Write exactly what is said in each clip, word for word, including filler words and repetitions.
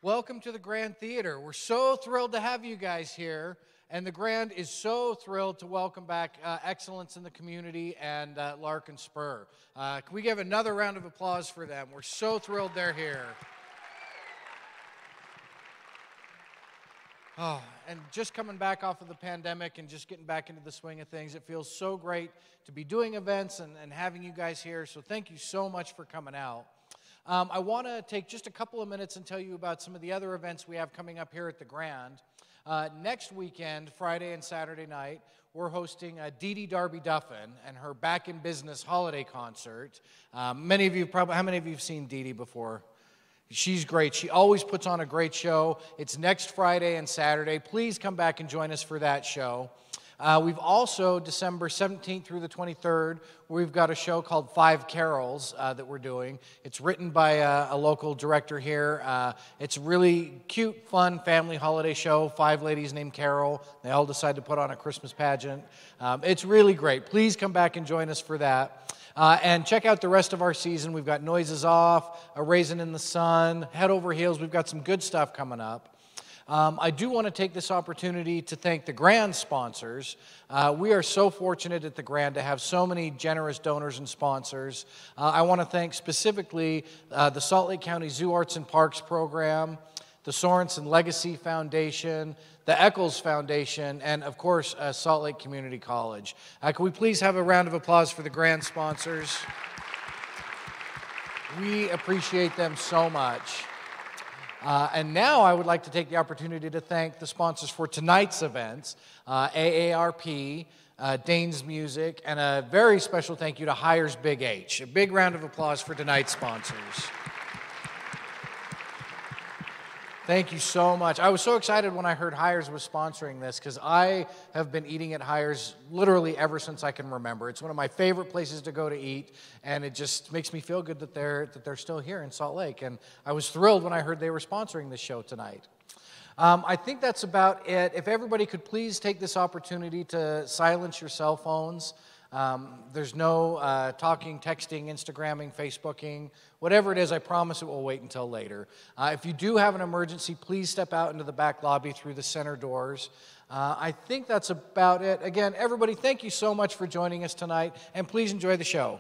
Welcome to the Grand Theater. We're so thrilled to have you guys here, and the Grand is so thrilled to welcome back uh, Excellence in the Community and uh, Larkin Spur. Uh, can we give another round of applause for them? We're so thrilled they're here. Oh, and just coming back off of the pandemic and just getting back into the swing of things, it feels so great to be doing events and, and having you guys here, so thank you so much for coming out. Um, I want to take just a couple of minutes and tell you about some of the other events we have coming up here at the Grand. Uh, next weekend, Friday and Saturday night, we're hosting uh, Dee Dee Darby Duffin and her Back in Business holiday concert. Um, many of you probably, how many of you have seen Dee Dee before? She's great. She always puts on a great show. It's next Friday and Saturday. Please come back and join us for that show. Uh, we've also, December seventeenth through the twenty-third, we've got a show called Five Carols uh, that we're doing. It's written by a, a local director here. Uh, it's a really cute, fun family holiday show. Five ladies named Carol. They all decide to put on a Christmas pageant. Um, it's really great. Please come back and join us for that. Uh, and check out the rest of our season. We've got Noises Off, A Raisin in the Sun, Head Over Heels. We've got some good stuff coming up. Um, I do want to take this opportunity to thank the Grand sponsors. Uh, we are so fortunate at the Grand to have so many generous donors and sponsors. Uh, I want to thank specifically uh, the Salt Lake County Zoo Arts and Parks Program, the Sorensen Legacy Foundation, the Eccles Foundation, and of course, uh, Salt Lake Community College. Uh, can we please have a round of applause for the Grand sponsors? We appreciate them so much. Uh, and now I would like to take the opportunity to thank the sponsors for tonight's events, uh, A A R P, uh, Dane's Music, and a very special thank you to Hires Big H. A big round of applause for tonight's sponsors. Thank you so much. I was so excited when I heard Hires was sponsoring this because I have been eating at Hires literally ever since I can remember. It's one of my favorite places to go to eat, and it just makes me feel good that they're, that they're still here in Salt Lake. And I was thrilled when I heard they were sponsoring this show tonight. Um, I think that's about it. If everybody could please take this opportunity to silence your cell phones. Um, there's no uh, talking, texting, Instagramming, Facebooking. Whatever it is, I promise it will wait until later. Uh, if you do have an emergency, please step out into the back lobby through the center doors. Uh, I think that's about it. Again, everybody, thank you so much for joining us tonight, and please enjoy the show.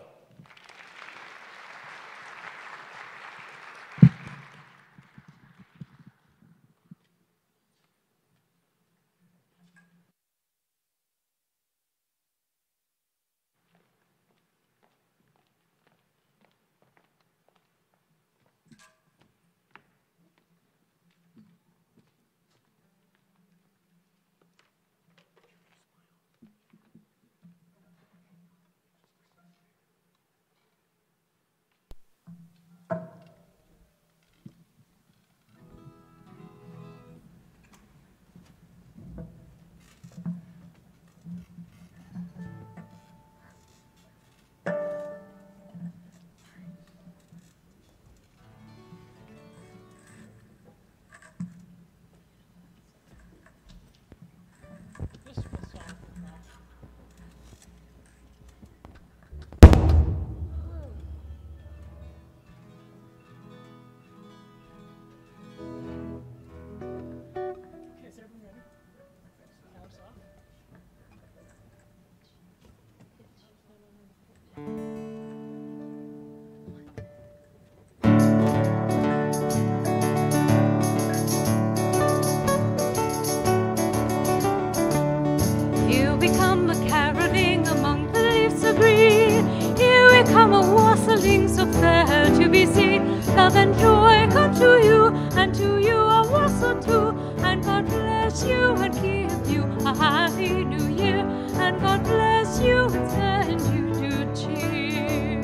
Love and joy come to you, and to you a also too. And God bless you and give you a happy new year. And God bless you and send you good cheer.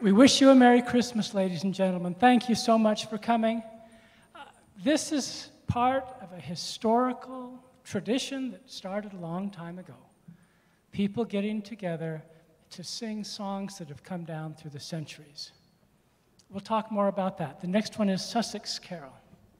We wish you a Merry Christmas, ladies and gentlemen. Thank you so much for coming. Uh, this is part of a historical tradition that started a long time ago. People getting together to sing songs that have come down through the centuries. We'll talk more about that. The next one is Sussex Carol.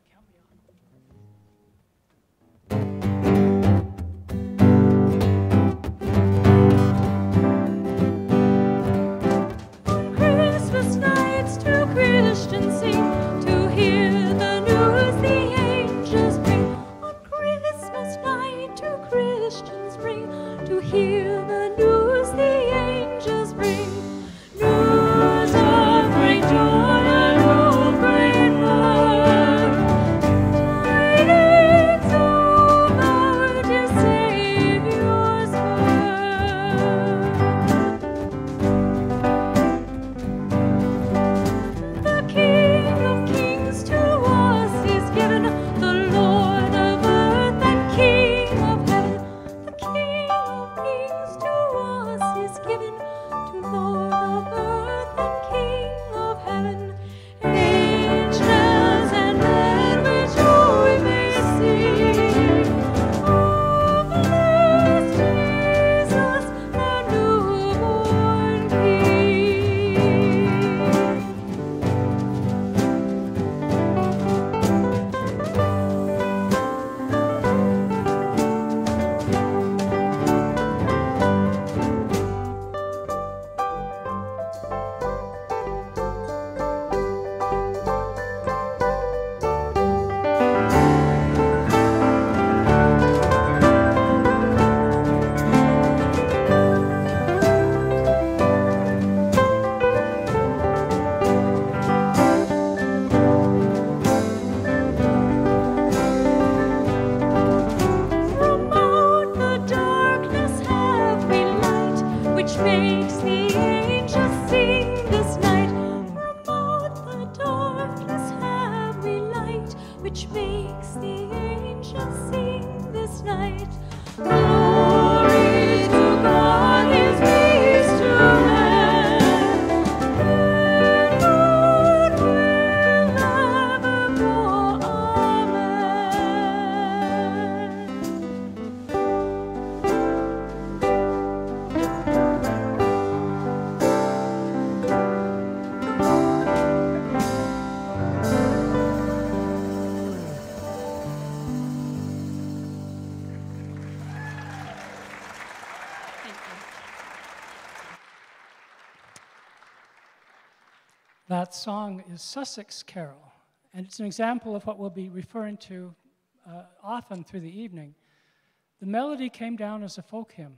That song is Sussex Carol, and it's an example of what we'll be referring to uh, often through the evening. The melody came down as a folk hymn,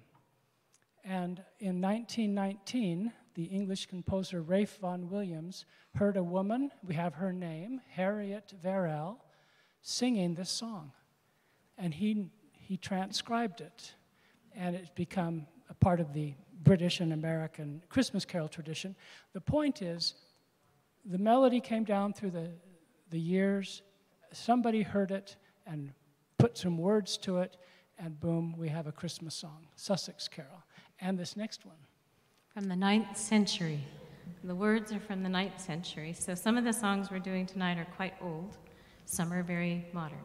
and in nineteen nineteen, the English composer Ralph Vaughan Williams heard a woman, we have her name, Harriet Verrell, singing this song, and he, he transcribed it, and it's become a part of the British and American Christmas carol tradition. The point is, the melody came down through the, the years, somebody heard it and put some words to it, and boom, we have a Christmas song, Sussex Carol. And this next one. From the ninth century. The words are from the ninth century, so some of the songs we're doing tonight are quite old, some are very modern.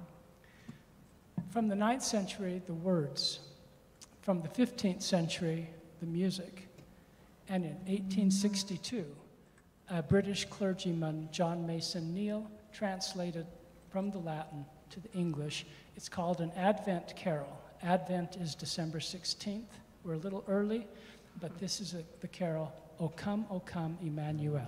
From the ninth century, the words. From the fifteenth century, the music. And in eighteen sixty-two, a British clergyman, John Mason Neale, translated from the Latin to the English. It's called an Advent carol. Advent is December sixteenth. We're a little early, but this is a, the carol, O Come, O Come, Emmanuel.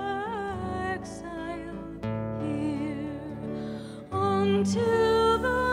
Till the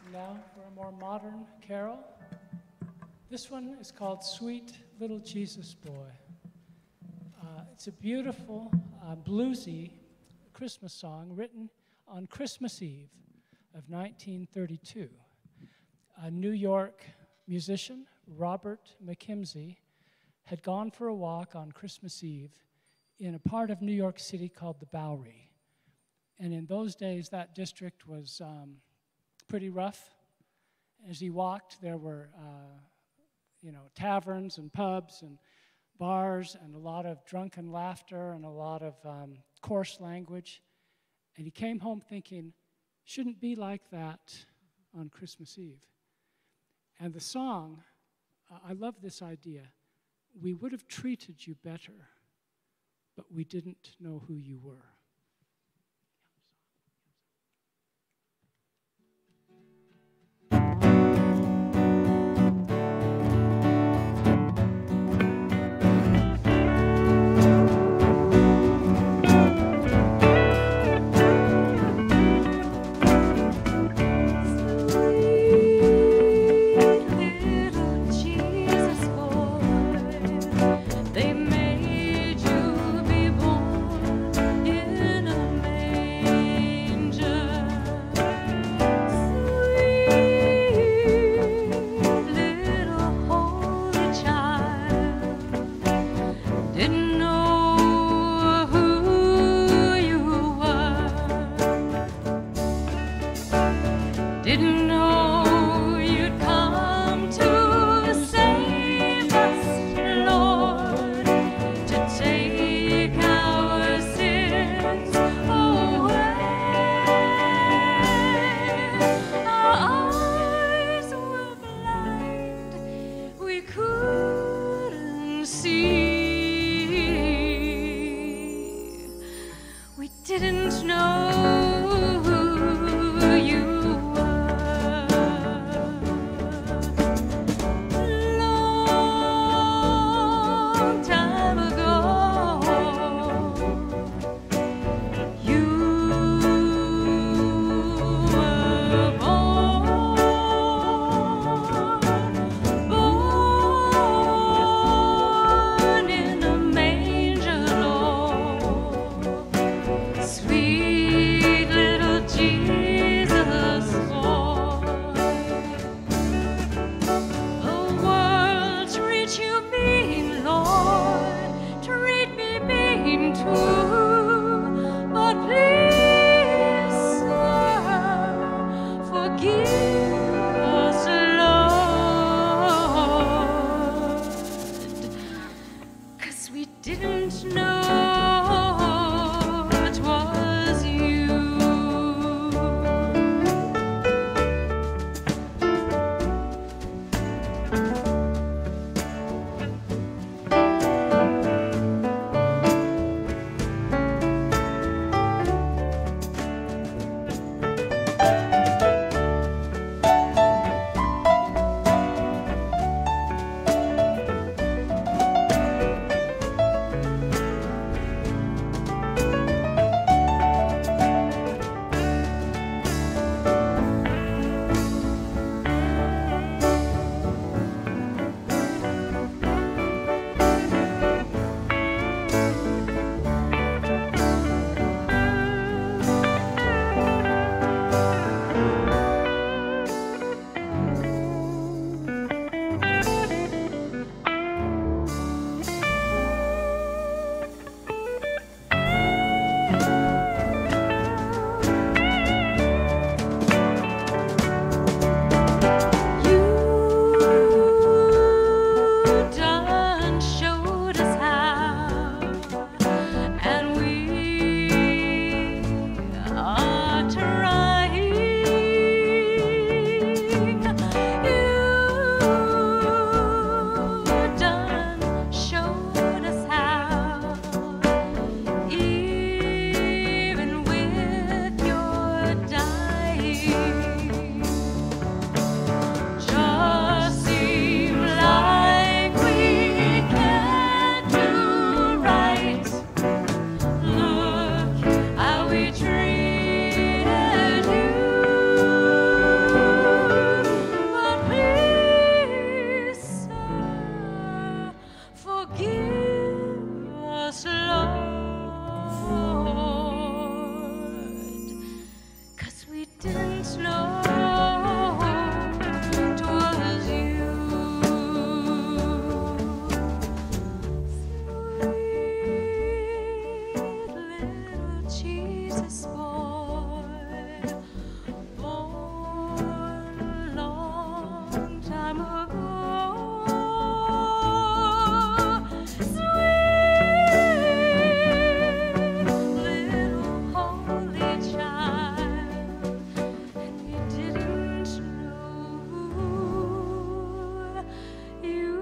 Now for a more modern carol. This one is called Sweet Little Jesus Boy. Uh, it's a beautiful, uh, bluesy Christmas song written on Christmas Eve of nineteen thirty-two. A New York musician, Robert McKimsey, had gone for a walk on Christmas Eve in a part of New York City called the Bowery. And in those days, that district was um, pretty rough. As he walked, there were uh, you know, taverns and pubs and bars and a lot of drunken laughter and a lot of um, coarse language. And he came home thinking, shouldn't be like that on Christmas Eve. And the song, uh, I love this idea. We would have treated you better, but we didn't know who you were. didn't know 'twas you. Sweet little Jesus boy, born a long time ago. Sweet little holy child, and you didn't know you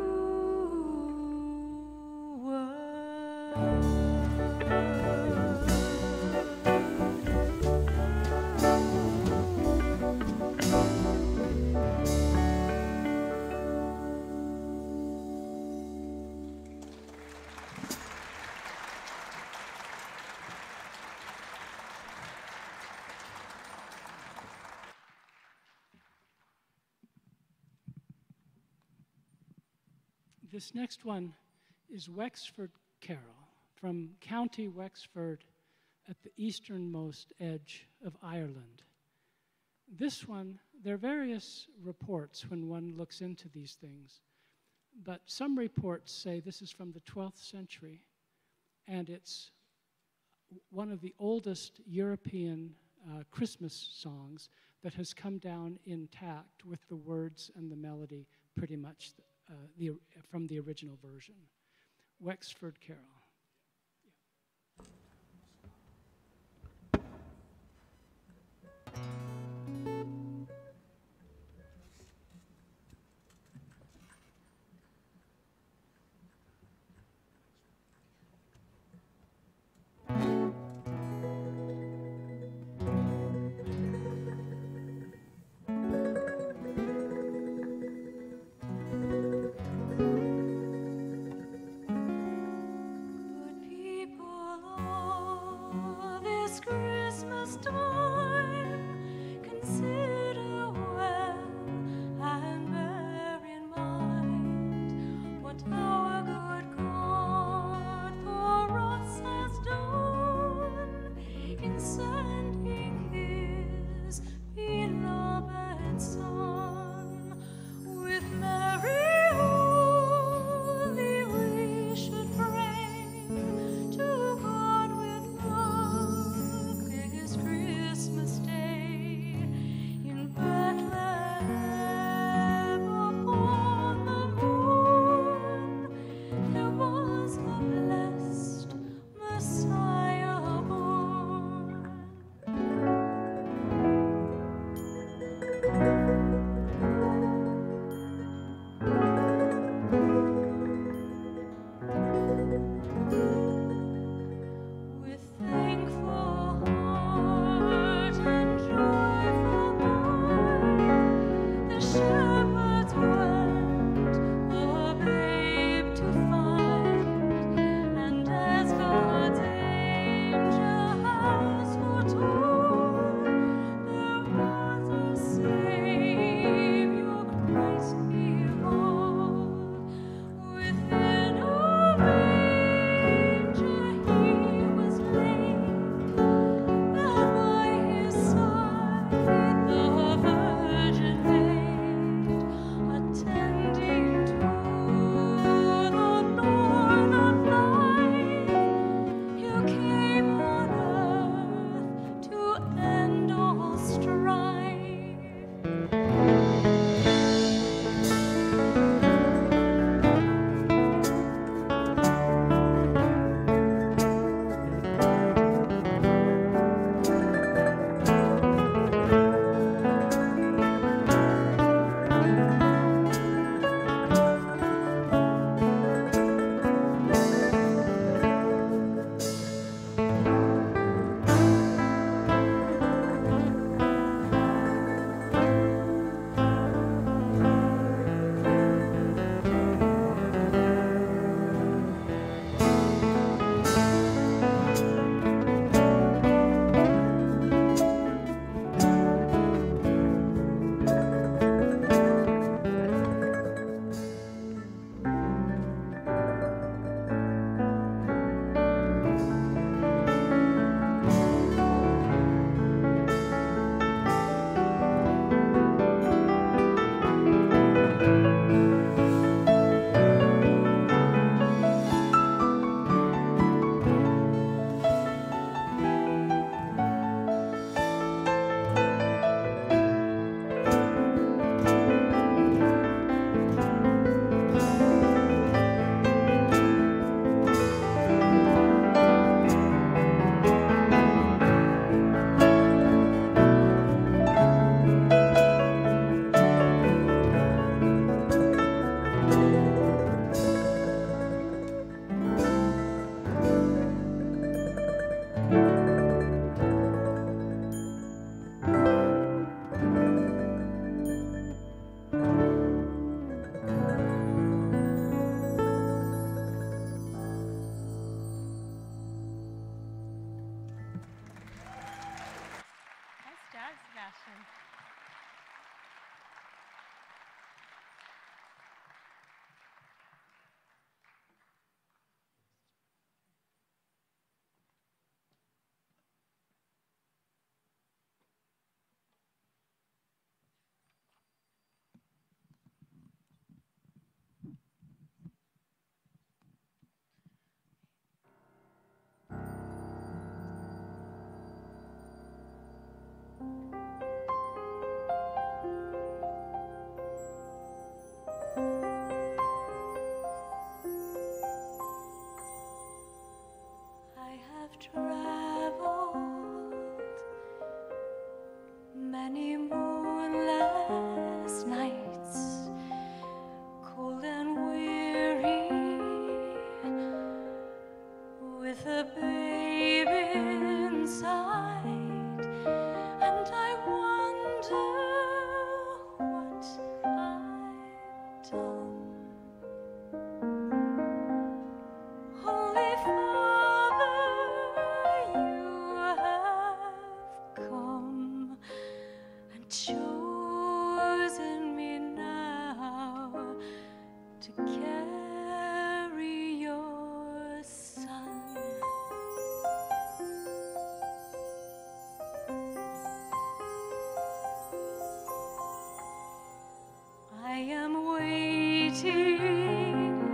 This next one is Wexford Carol from County Wexford at the easternmost edge of Ireland. This one, there are various reports when one looks into these things, but some reports say this is from the twelfth century, and it's one of the oldest European uh, Christmas songs that has come down intact with the words and the melody pretty much uh, the, from the original version. Wexford Carol. chosen me now to carry your son. I am waiting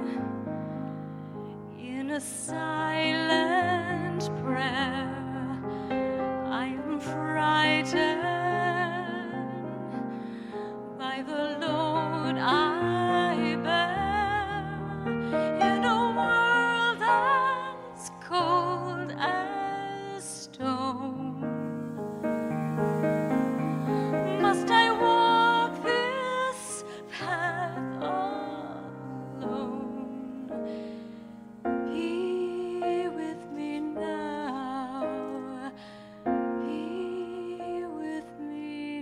in a silent prayer. I am frightened by the load I bear in a world as cold as stone. Must I walk this path alone? Be with me now. Be with me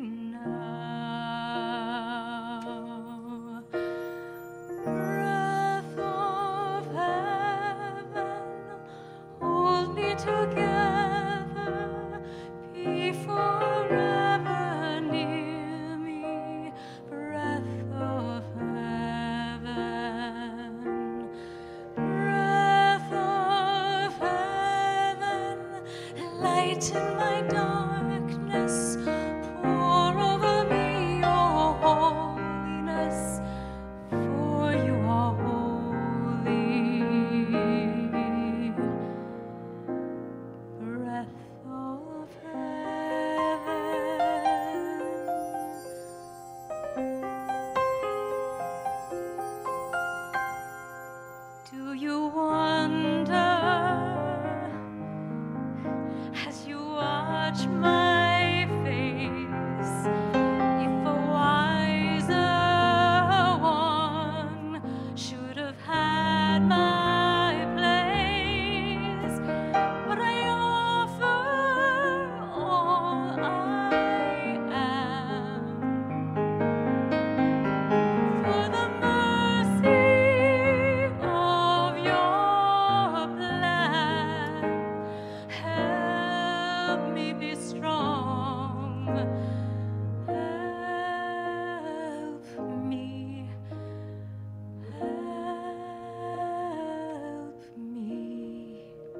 now. Breath of heaven, hold me together. Be forever near me. Breath of heaven. Breath of heaven, lighten my darkness, pour over me your holiness, for you are holy. Breath of heaven. Do you wonder as you watch my face if a wiser one should have had my place? But I offer all I am for the mercy of your plan. Help me be strong. Help me. Help me.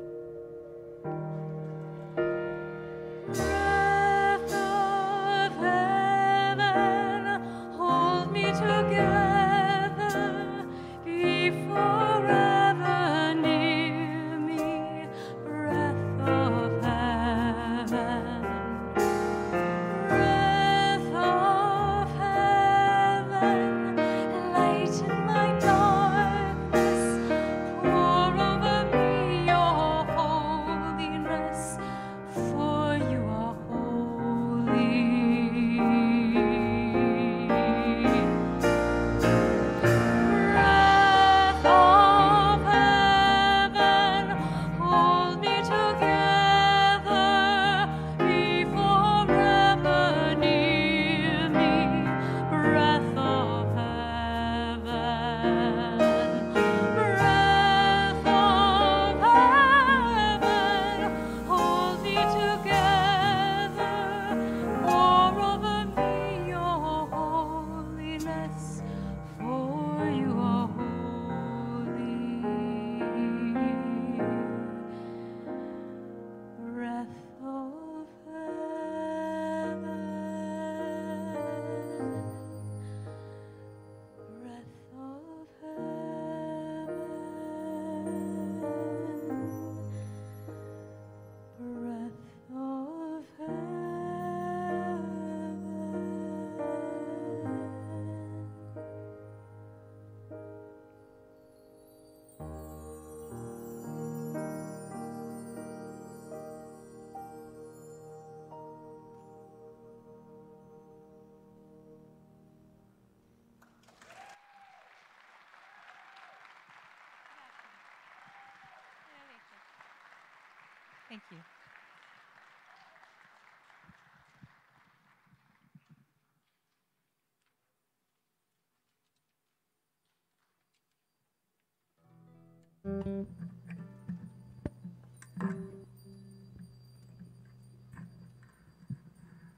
Breath of heaven, hold me together. Be forever near me. Breath of heaven. Breath of heaven, lighten my darkness, pour over me your holiness, for you are holy. Breath of heaven, hold me together. Be forever near me. Breath of heaven. Breath of heaven, hold me together. Pour over me your holiness, for you are holy. Breath of heaven. Breath of heaven. Breath of Thank you.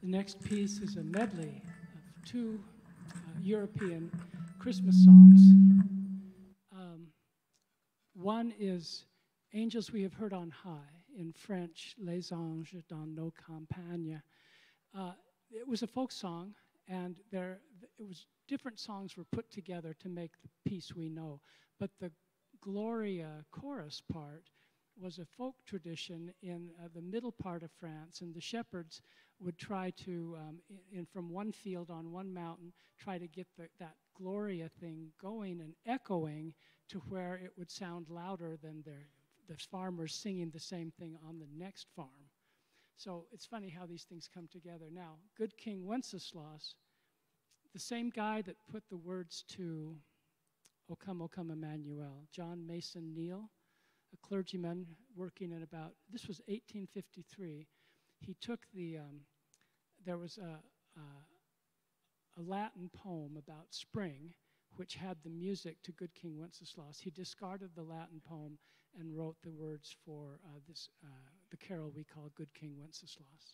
The next piece is a medley of two uh, European Christmas songs. Um, one is Angels We Have Heard on High, in French, Les Anges dans nos campagnes. Uh, it was a folk song, and there it was different songs were put together to make the piece we know. But the Gloria chorus part was a folk tradition in uh, the middle part of France, and the shepherds would try to, um, in, in from one field on one mountain, try to get the, that Gloria thing going and echoing to where it would sound louder than their, the farmers singing the same thing on the next farm. So it's funny how these things come together. Now, Good King Wenceslas, the same guy that put the words to O Come, O Come, Emmanuel, John Mason Neal, a clergyman working in about, this was eighteen fifty-three. He took the, um, there was a, a, a Latin poem about spring, which had the music to Good King Wenceslas. He discarded the Latin poem and wrote the words for uh, this, uh, the carol we call Good King Wenceslas.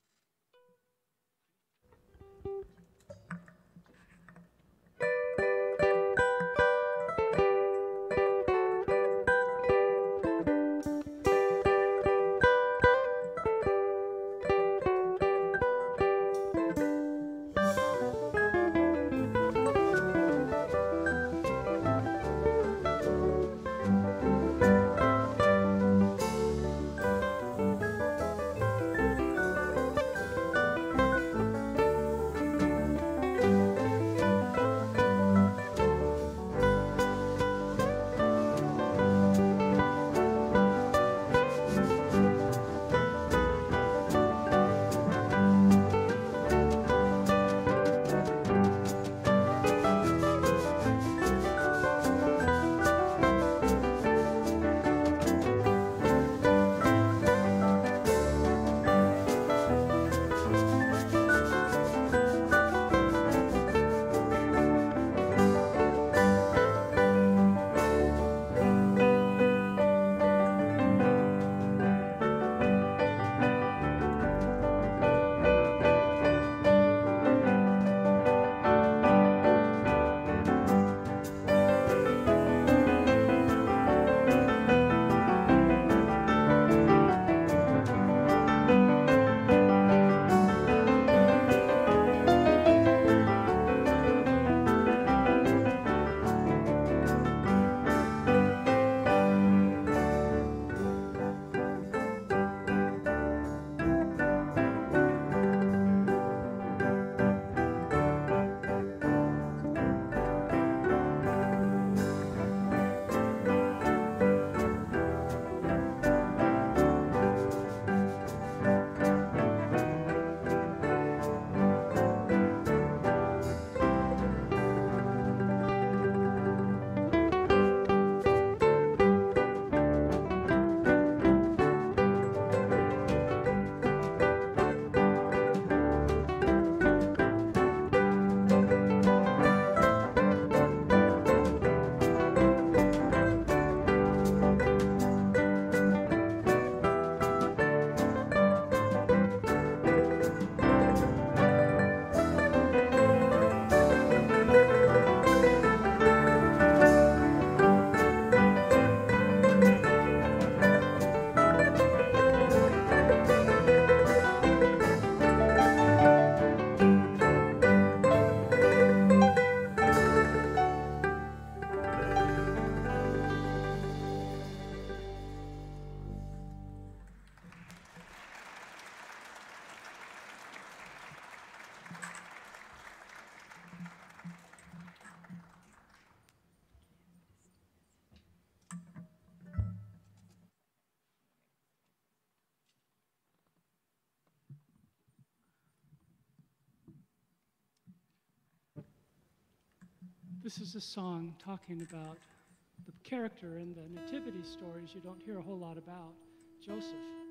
This is a song talking about the character in the nativity stories you don't hear a whole lot about, Joseph.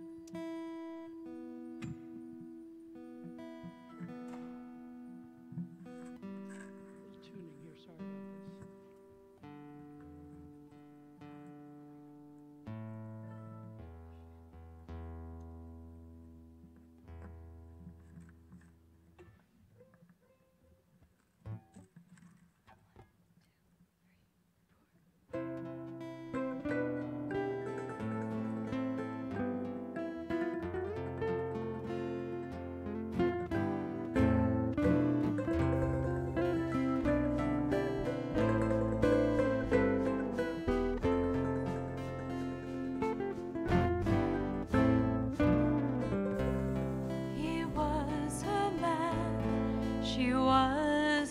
Tuning here, sorry about this.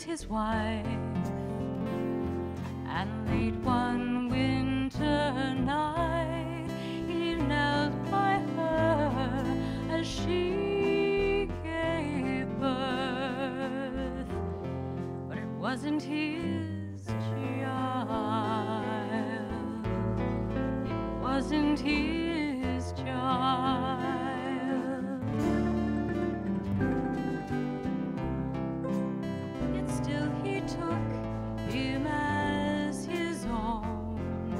his wife, and late one winter night he knelt by her as she gave birth, but it wasn't his child, it wasn't his child. Yet still he took him as his own,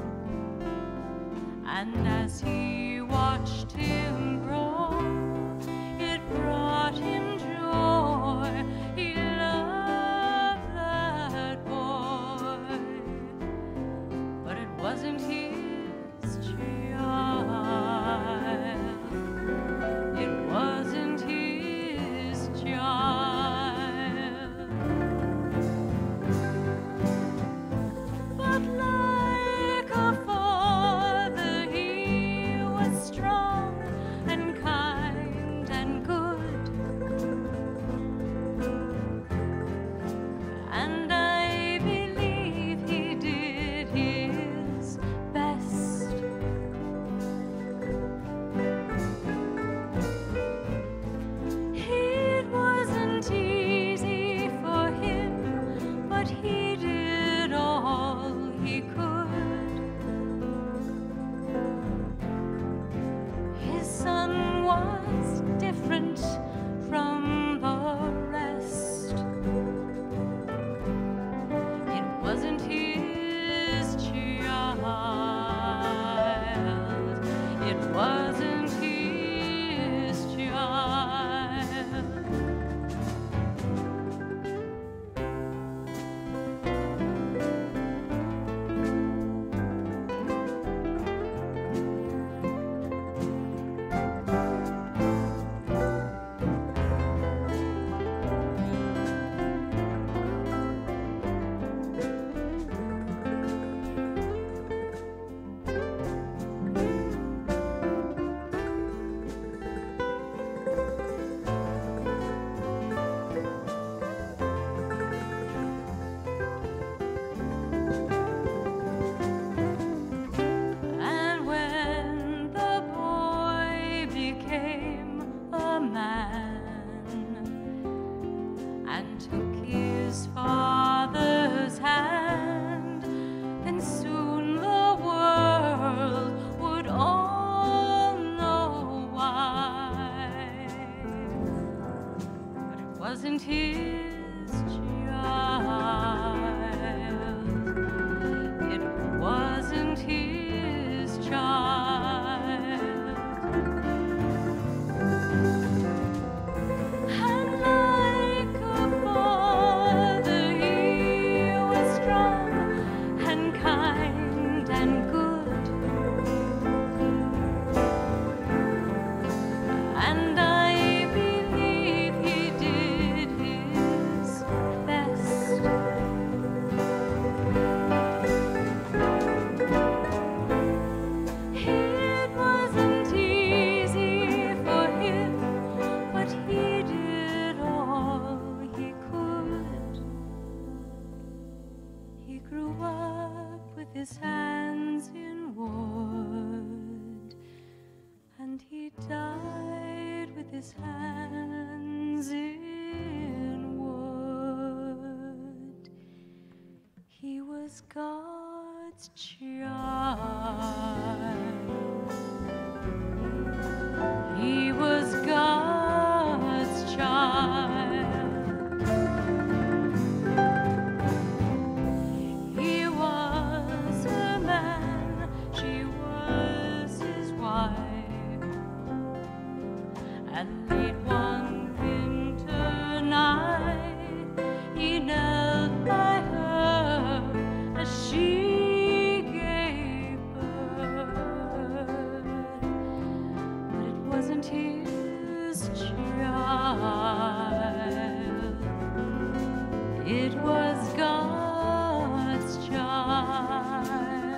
and as he watched him grow, it brought him joy. He loved that boy, but it wasn't his child. It wasn't his child. But like a father, he was strong and kind and good, and I believe he did his best. It wasn't easy for him, but he did all he could. His son was different from the rest. It wasn't his child. It wasn't his child. And when the boy became a man and took his father's hand, then soon the world would all know why. But it wasn't his child. It wasn't his child. And like a father, he was strong and kind and good, and I believe he did his best. It wasn't easy for him, but he did all he could. He grew up with his hands in wood, and he died with his hands in wood. He was God's child. He was God's child. He was a man, she was his wife, and late one winter night he knelt by her as she gave birth, but it wasn't his child. It was God's child.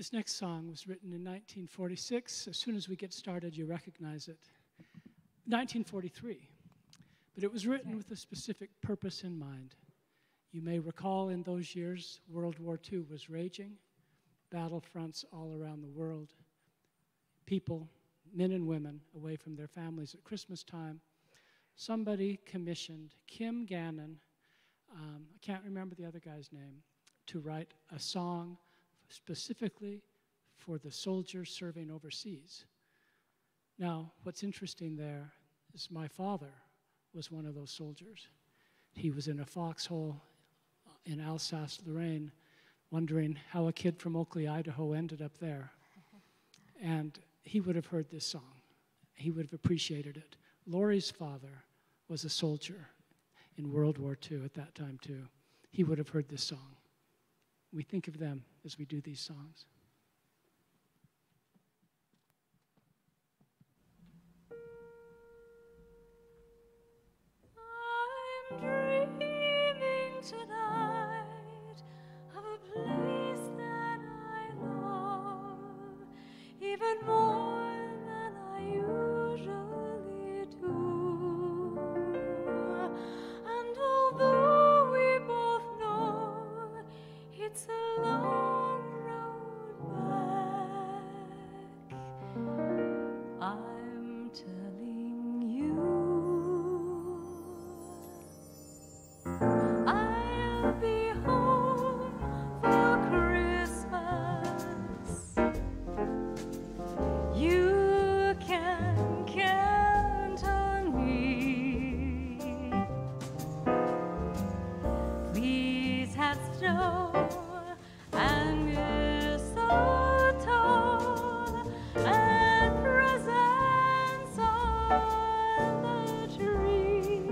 This next song was written in nineteen forty-six. As soon as we get started, you recognize it. nineteen forty-three. But it was written with a specific purpose in mind. You may recall in those years, World War Two was raging, battlefronts all around the world, people, men and women, away from their families at Christmas time. Somebody commissioned Kim Gannon, um, I can't remember the other guy's name, to write a song specifically for the soldiers serving overseas. Now, what's interesting there is my father was one of those soldiers. He was in a foxhole in Alsace-Lorraine, wondering how a kid from Oakley, Idaho ended up there. And he would have heard this song. He would have appreciated it. Laurie's father was a soldier in World War Two at that time too. He would have heard this song. We think of them as we do these songs. I'm dreaming tonight of a place that I love even more than I usually do. And although we both know it's a long road back, I'm telling you I'll be home for Christmas. You can count on me. Please have snow and mistletoe and presents on the tree.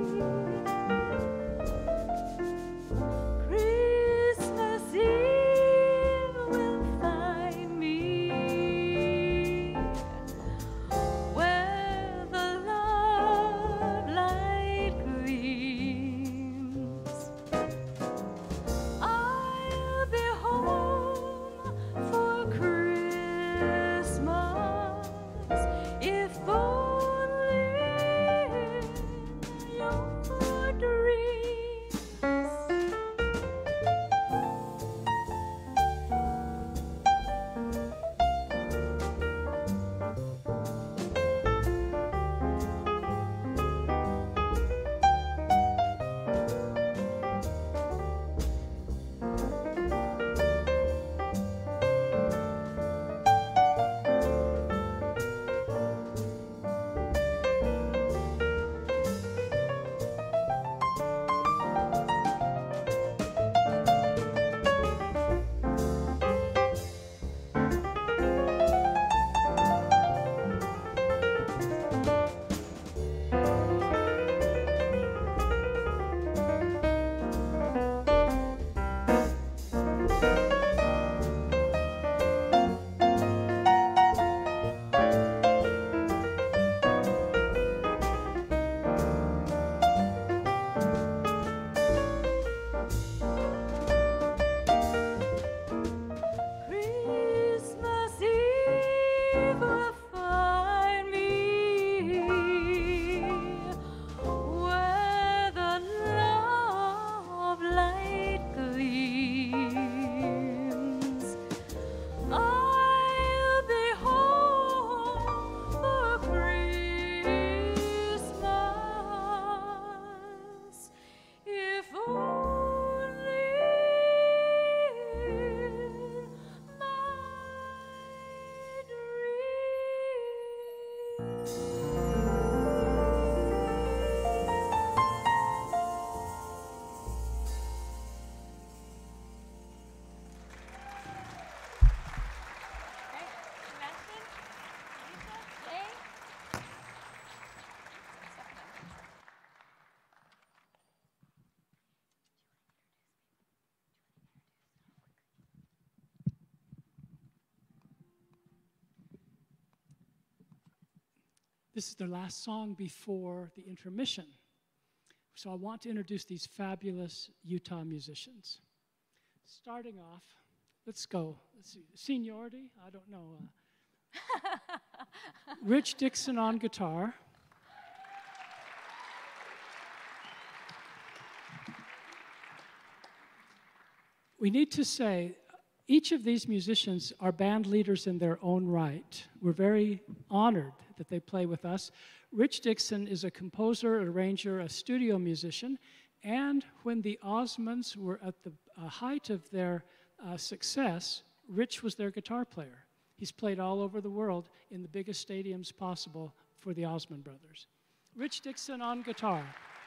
Christmas Eve will find me where the love light gleams. I'll be home for Christmas if only in your dreams. Christmas Eve will find me where the love light gleams. I'll be home for Christmas if only in my This is the last song before the intermission. So I want to introduce these fabulous Utah musicians. Starting off, let's go. Let's see. Seniority? I don't know. Uh, Rich Dixon on guitar. We need to say, each of these musicians are band leaders in their own right. We're very honored that they play with us. Rich Dixon is a composer, arranger, a studio musician, and when the Osmonds were at the uh, height of their uh, success, Rich was their guitar player. He's played all over the world in the biggest stadiums possible for the Osmond brothers. Rich Dixon on guitar.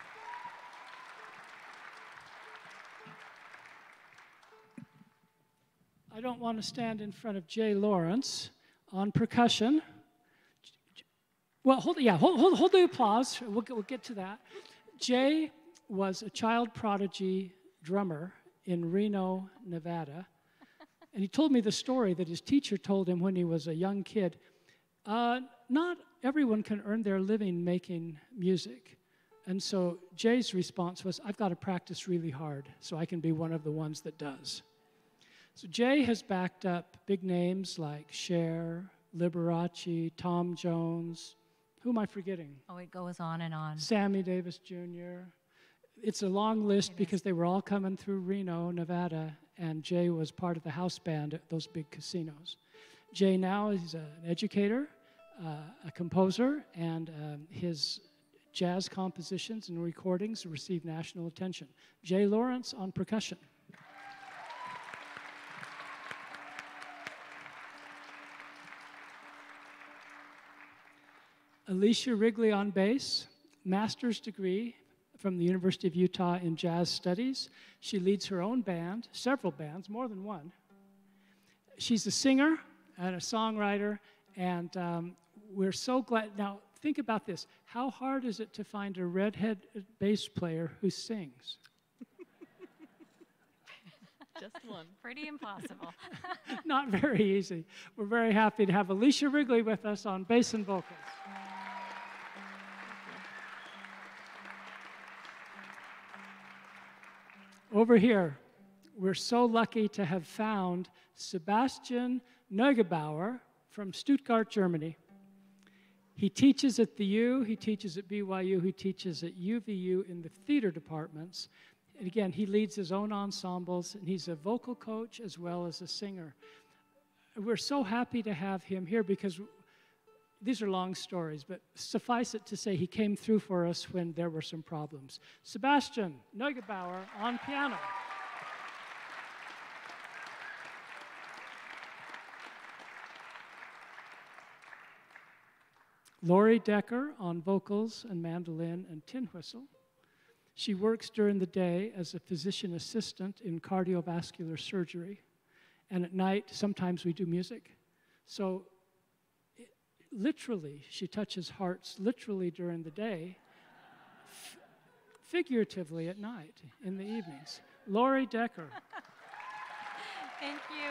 I don't want to stand in front of Jay Lawrence on percussion. Well, hold, yeah, hold, hold, hold the applause. We'll, we'll get to that. Jay was a child prodigy drummer in Reno, Nevada. And he told me the story that his teacher told him when he was a young kid. Uh, not everyone can earn their living making music. And so Jay's response was, I've got to practice really hard so I can be one of the ones that does. So Jay has backed up big names like Cher, Liberace, Tom Jones. Who am I forgetting? Oh, it goes on and on. Sammy Davis Junior It's a long list because they were all coming through Reno, Nevada, and Jay was part of the house band at those big casinos. Jay now is an educator, uh, a composer, and um, his jazz compositions and recordings receive national attention. Jay Lawrence on percussion. Alicia Wrigley on bass, master's degree from the University of Utah in jazz studies. She leads her own band, several bands, more than one. She's a singer and a songwriter, and um, we're so glad. Now, think about this. How hard is it to find a redhead bass player who sings? Just one. Pretty impossible. Not very easy. We're very happy to have Alicia Wrigley with us on bass and vocals. Over here, we're so lucky to have found Sebastian Neugebauer from Stuttgart, Germany. He teaches at the U, he teaches at B Y U, he teaches at U V U in the theater departments. And again, he leads his own ensembles, and he's a vocal coach as well as a singer. We're so happy to have him here because these are long stories, but suffice it to say he came through for us when there were some problems. Sebastian Neugebauer on piano. Lori Decker on vocals and mandolin and tin whistle. She works during the day as a physician assistant in cardiovascular surgery, and at night sometimes we do music. So it, literally, she touches hearts literally during the day, f figuratively at night in the evenings. Lori Decker. Thank you.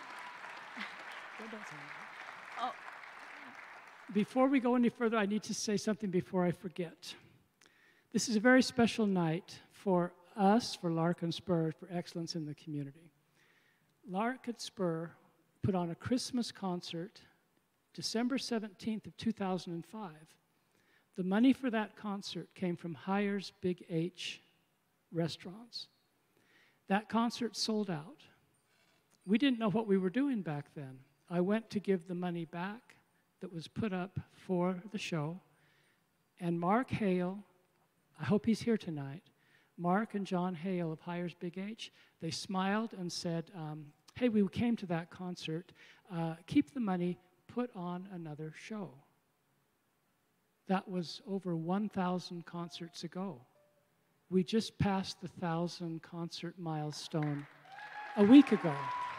Oh. Before we go any further, I need to say something before I forget. This is a very special night for us, for Larkin Spur, for excellence in the community. Larkin Spur put on a Christmas concert December seventeenth of two thousand five. The money for that concert came from Hires Big H restaurants. That concert sold out. We didn't know what we were doing back then. I went to give the money back that was put up for the show, and Mark Hale, I hope he's here tonight, Mark and John Hale of Hires Big H, they smiled and said, um, hey, we came to that concert, uh, keep the money, put on another show. That was over one thousand concerts ago. We just passed the one thousand concert milestone a week ago.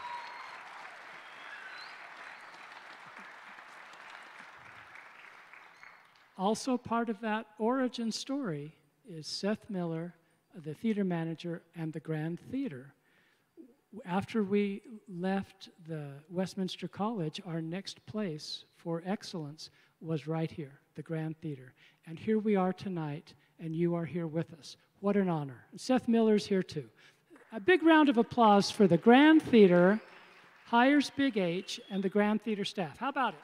Also part of that origin story is Seth Miller, the theater manager, and the Grand Theater. After we left the Westminster College, our next place for excellence was right here, the Grand Theater. And here we are tonight, and you are here with us. What an honor. And Seth Miller's here too. A big round of applause for the Grand Theater hires Big H and the Grand Theater staff. How about it?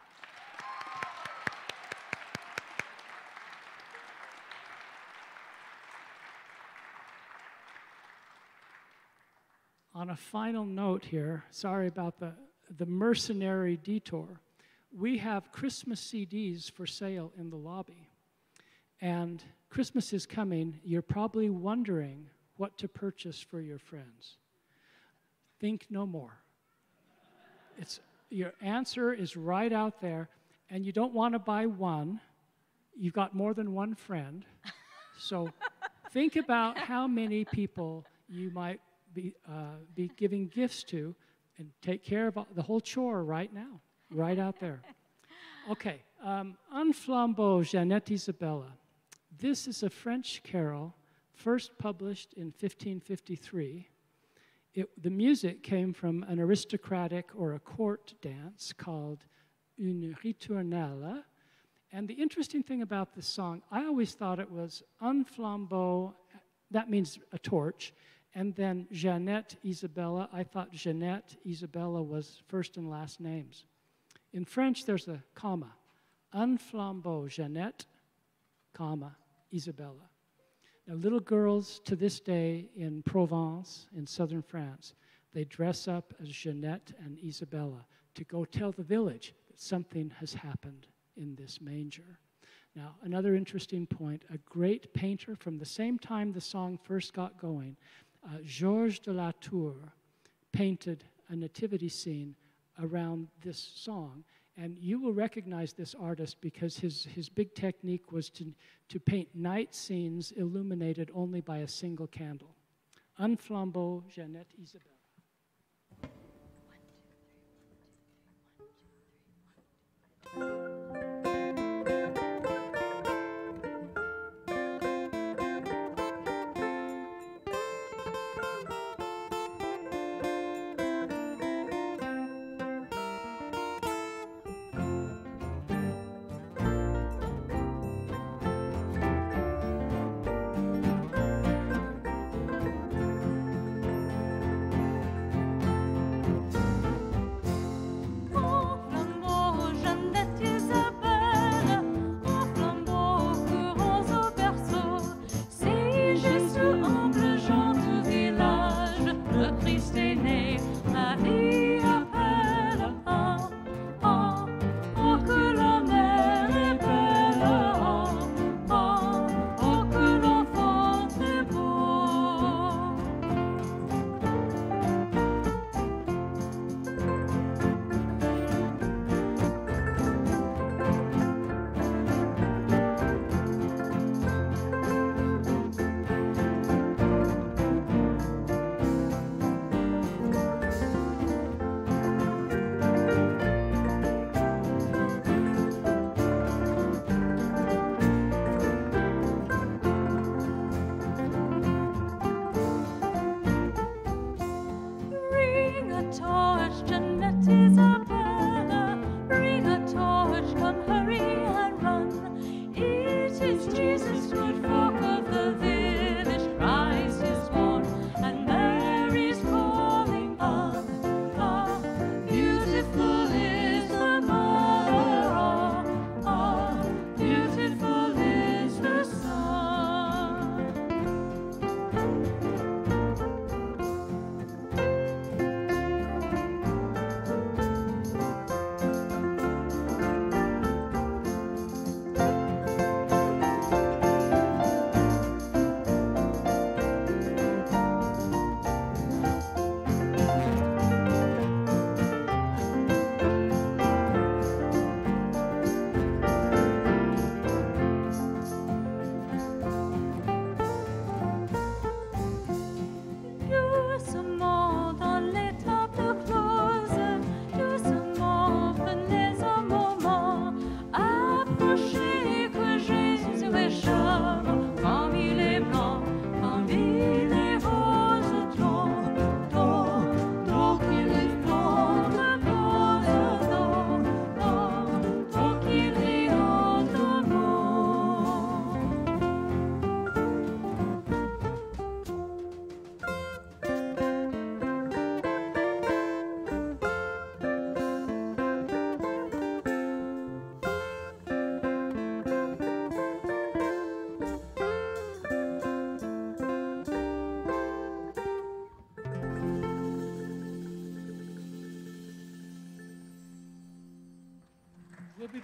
On a final note here, sorry about the, the mercenary detour, we have Christmas C Ds for sale in the lobby. And Christmas is coming. You're probably wondering what to purchase for your friends. Think no more. It's, your answer is right out there, and you don't want to buy one. You've got more than one friend. So think about how many people you might be, uh, be giving gifts to, and take care of the whole chore right now, right out there. Okay, um, Un flambeau, Jeannette Isabella. This is a French carol, first published in fifteen fifty-three. It, the music came from an aristocratic or a court dance called Une ritournelle. And the interesting thing about this song, I always thought it was Un flambeau, that means a torch, and then Jeannette Isabella. I thought Jeannette Isabella was first and last names. In French, there's a comma. Un flambeau, Jeannette, comma, Isabella. Now, little girls to this day in Provence, in southern France, they dress up as Jeannette and Isabella to go tell the village that something has happened in this manger. Now, another interesting point, a great painter from the same time the song first got going, uh, Georges de la Tour, painted a nativity scene around this song. And you will recognize this artist because his, his big technique was to, to paint night scenes illuminated only by a single candle. Un flambeau, Jeannette Isabella. Un flambeau, Jeannette Isabella.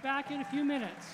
back in a few minutes.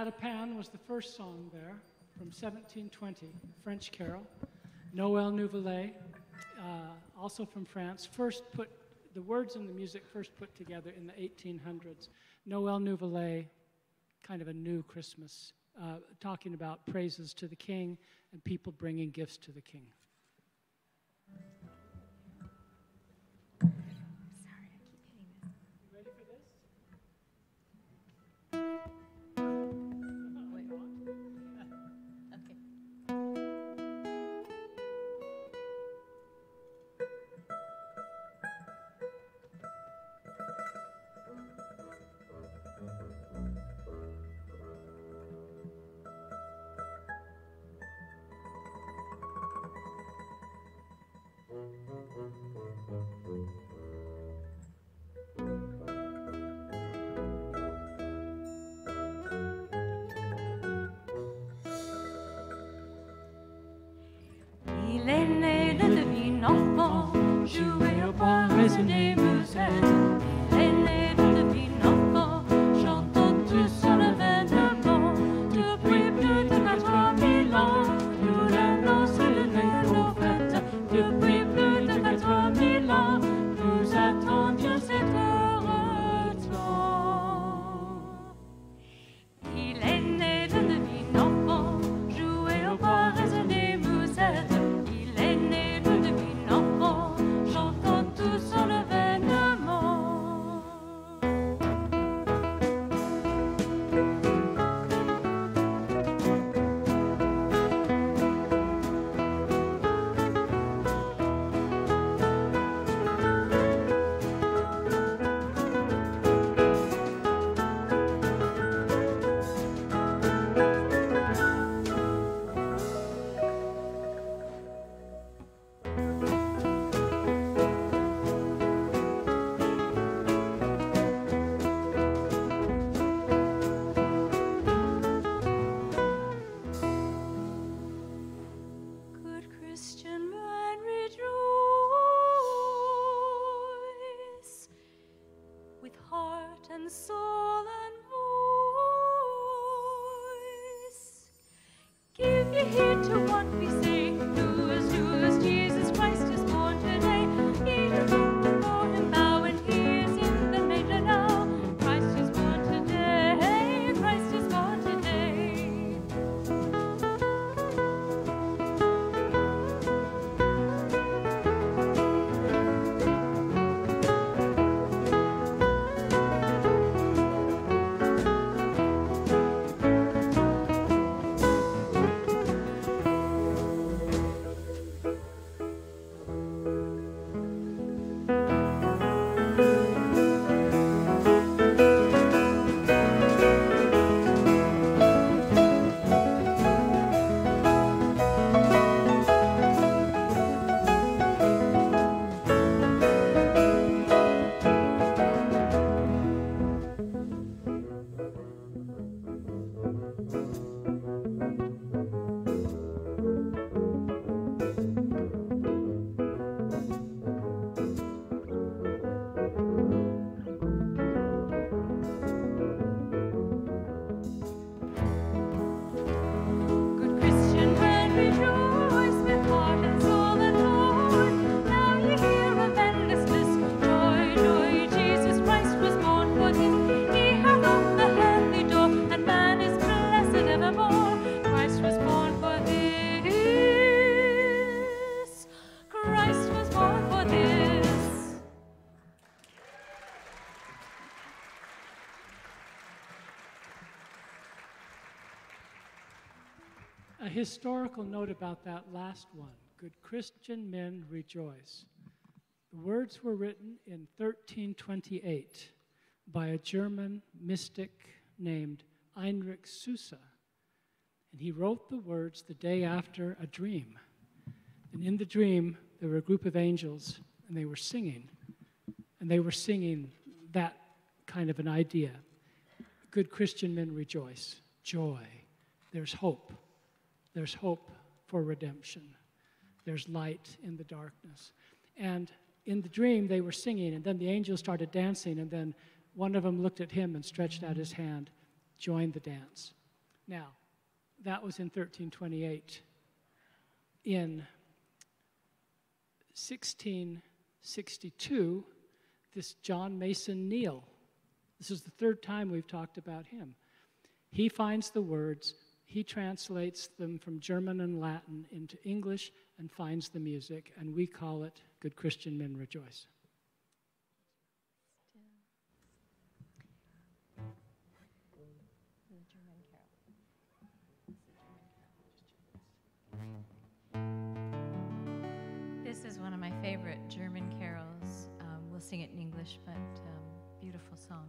Pat a Pan was the first song there from seventeen twenty, French carol. Noël Nouvelet, uh, also from France, first put, the words and the music first put together in the eighteen hundreds. Noël Nouvelet, kind of a new Christmas, uh, talking about praises to the king and people bringing gifts to the king. Il est né le divin enfant, joué au bois, résonné musette. Il est né le divin enfant, chantant tout sur l'événement. Depuis plus de quatre mille ans, nous l'annonçons de nos fêtes. Depuis plus de quatre mille ans, nous attendions cet heureux temps. Il est né le divin enfant, joué au bois, résonné musette. Soul and voice, give ye heed to what we say. News, news, Jesus Christ is born today. Ye who come before him bow, and he is in the manger now. Christ is born today. Christ is born today. A historical note about that last one, Good Christian Men Rejoice. The words were written in thirteen twenty-eight by a German mystic named Heinrich Susa. And he wrote the words the day after a dream. And in the dream, there were a group of angels, and they were singing. And they were singing that kind of an idea. Good Christian men rejoice. Joy. There's hope. There's hope for redemption. There's light in the darkness. And in the dream, they were singing, and then the angels started dancing, and then one of them looked at him and stretched out his hand, joined the dance. Now, that was in thirteen twenty-eight. In sixteen sixty-two, this John Mason Neal, this is the third time we've talked about him. He finds the words, he translates them from German and Latin into English and finds the music, and we call it Good Christian Men Rejoice. This is one of my favorite German carols. Um, we'll sing it in English, but um, beautiful song.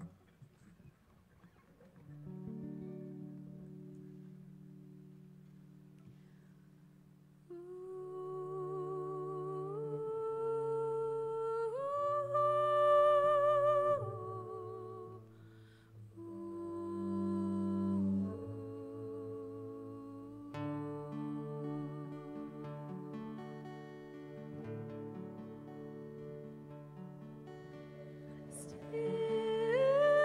Still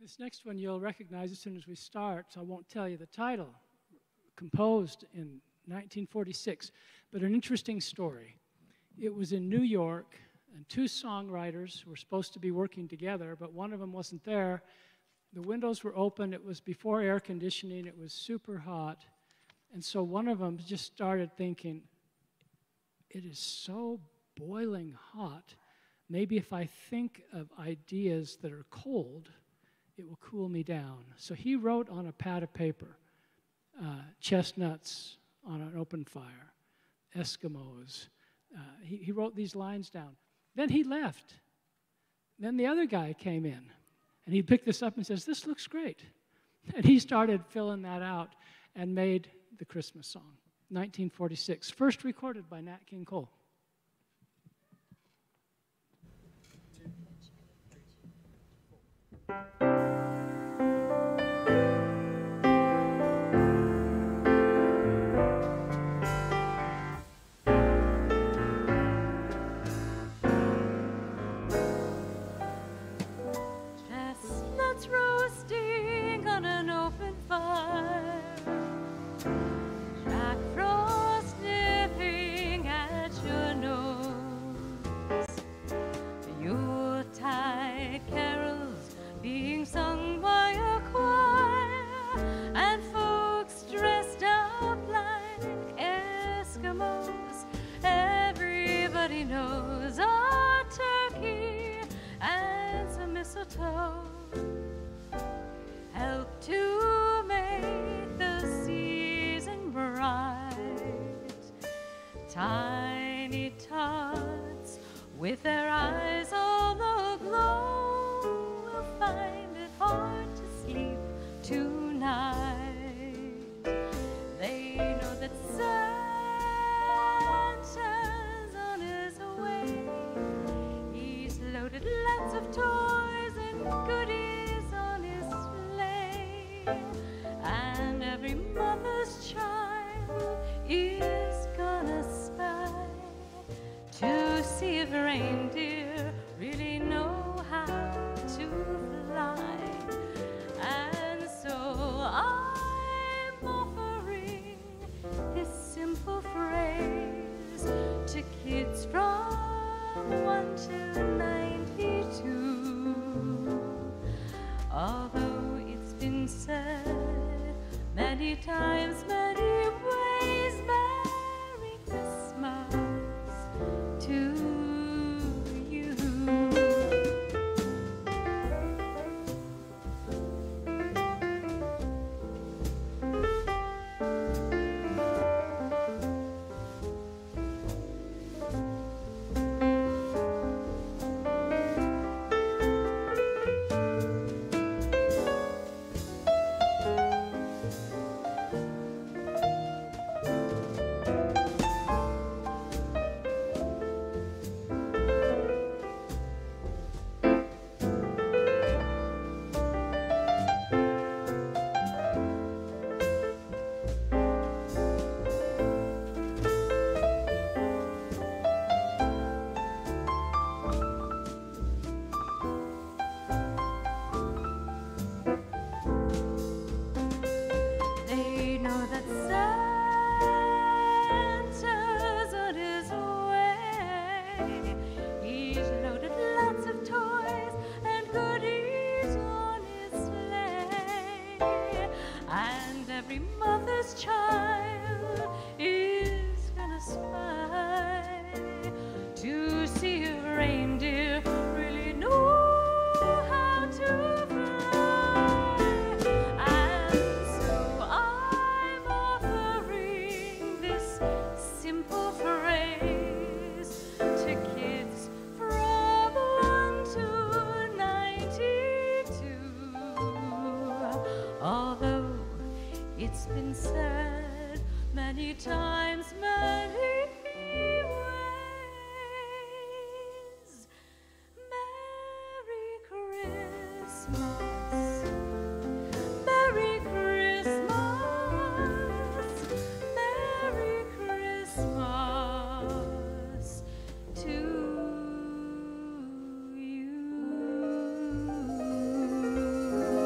This next one you'll recognize as soon as we start, so I won't tell you the title. Composed in nineteen forty-six, but an interesting story. It was in New York, and two songwriters were supposed to be working together, but one of them wasn't there. The windows were open, it was before air conditioning, it was super hot, and so one of them just started thinking, it is so boiling hot, maybe if I think of ideas that are cold, it will cool me down. So he wrote on a pad of paper, uh, chestnuts on an open fire, Eskimos. Uh, he, he wrote these lines down. Then he left. Then the other guy came in, and he picked this up and says, this looks great. And he started filling that out and made the Christmas song, nineteen forty-six, first recorded by Nat King Cole. Chestnuts roasting on an open fire, Jack Frost nipping at your nose, Yuletide carols being sung by a choir, and folks dressed up like Eskimos. Everybody knows a turkey and some mistletoe help to make the season bright. Tiny tots with their eyes all aglow will find it hard to sleep tonight. They know that Santa's on his way. He's loaded lots of toys and goodies on his sleigh, and every mother's child is gonna spy to see if reindeer really know how to fly. And so I'm offering this simple phrase to kids from one to ninety-two. Although it's been said many times, many ways, Merry Christmas to you. They know that Santa's on his way. He's loaded lots of toys and goodies on his sleigh, and every mother's child is gonna spy to see if reindeer really know how to fly. And so I'm offering this simple phrase to kids from one to ninety-two. Although it's been said many times, many ways, Merry Christmas, Merry Christmas, Merry Christmas to you.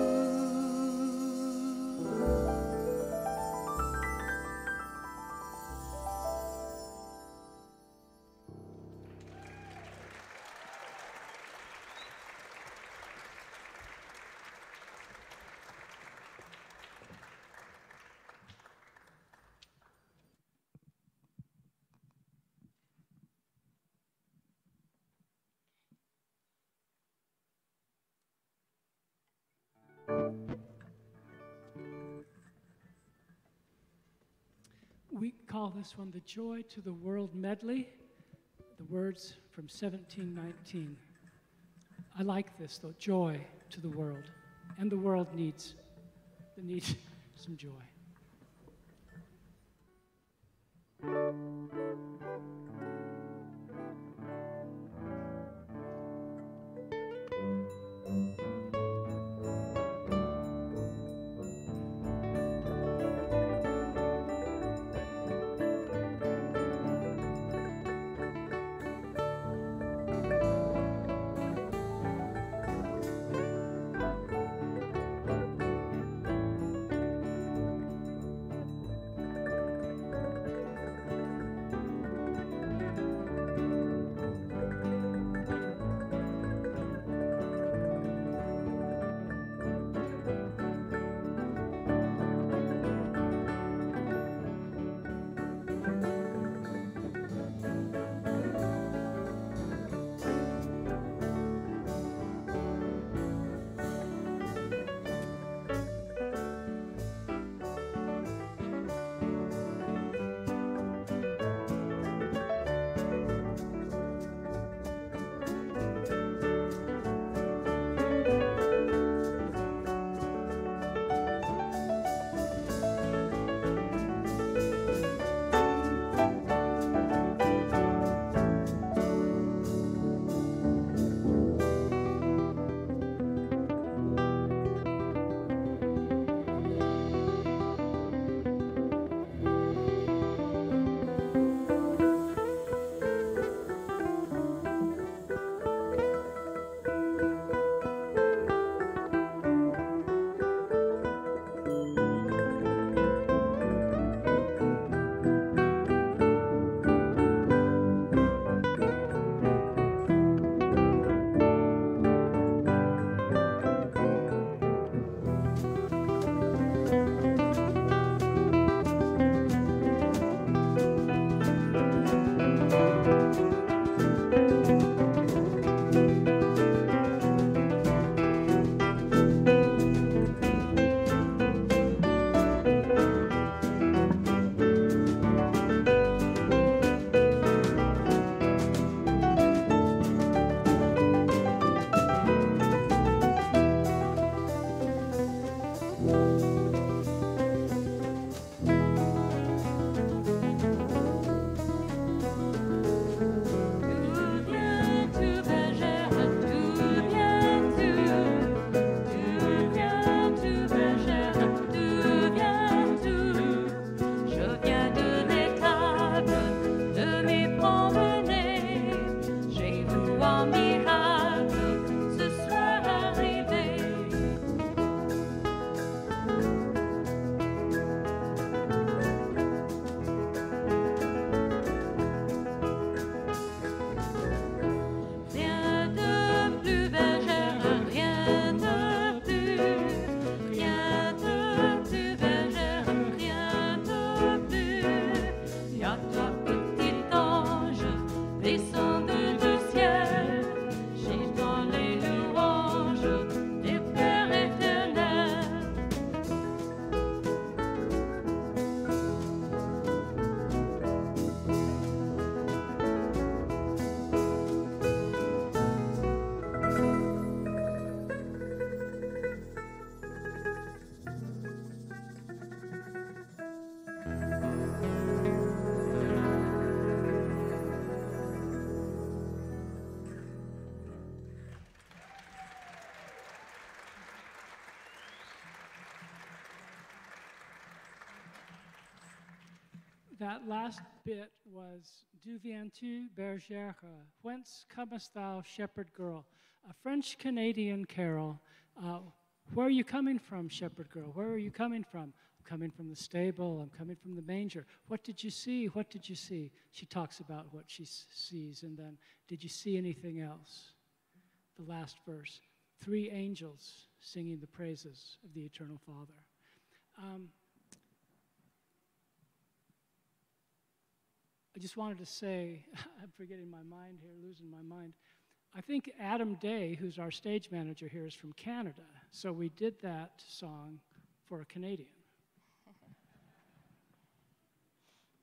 We call this one the Joy to the World Medley, the words from seventeen nineteen. I like this, though, joy to the world. And the world needs, it needs some joy. That last bit was D'où viens-tu, bergère? Whence comest thou, shepherd girl? A French-Canadian carol. Uh, where are you coming from, shepherd girl? Where are you coming from? I'm coming from the stable. I'm coming from the manger. What did you see? What did you see? She talks about what she sees, and then, did you see anything else? The last verse. Three angels singing the praises of the Eternal Father. Um, I just wanted to say, I'm forgetting my mind here, losing my mind. I think Adam Day, who's our stage manager here, is from Canada. So we did that song for a Canadian.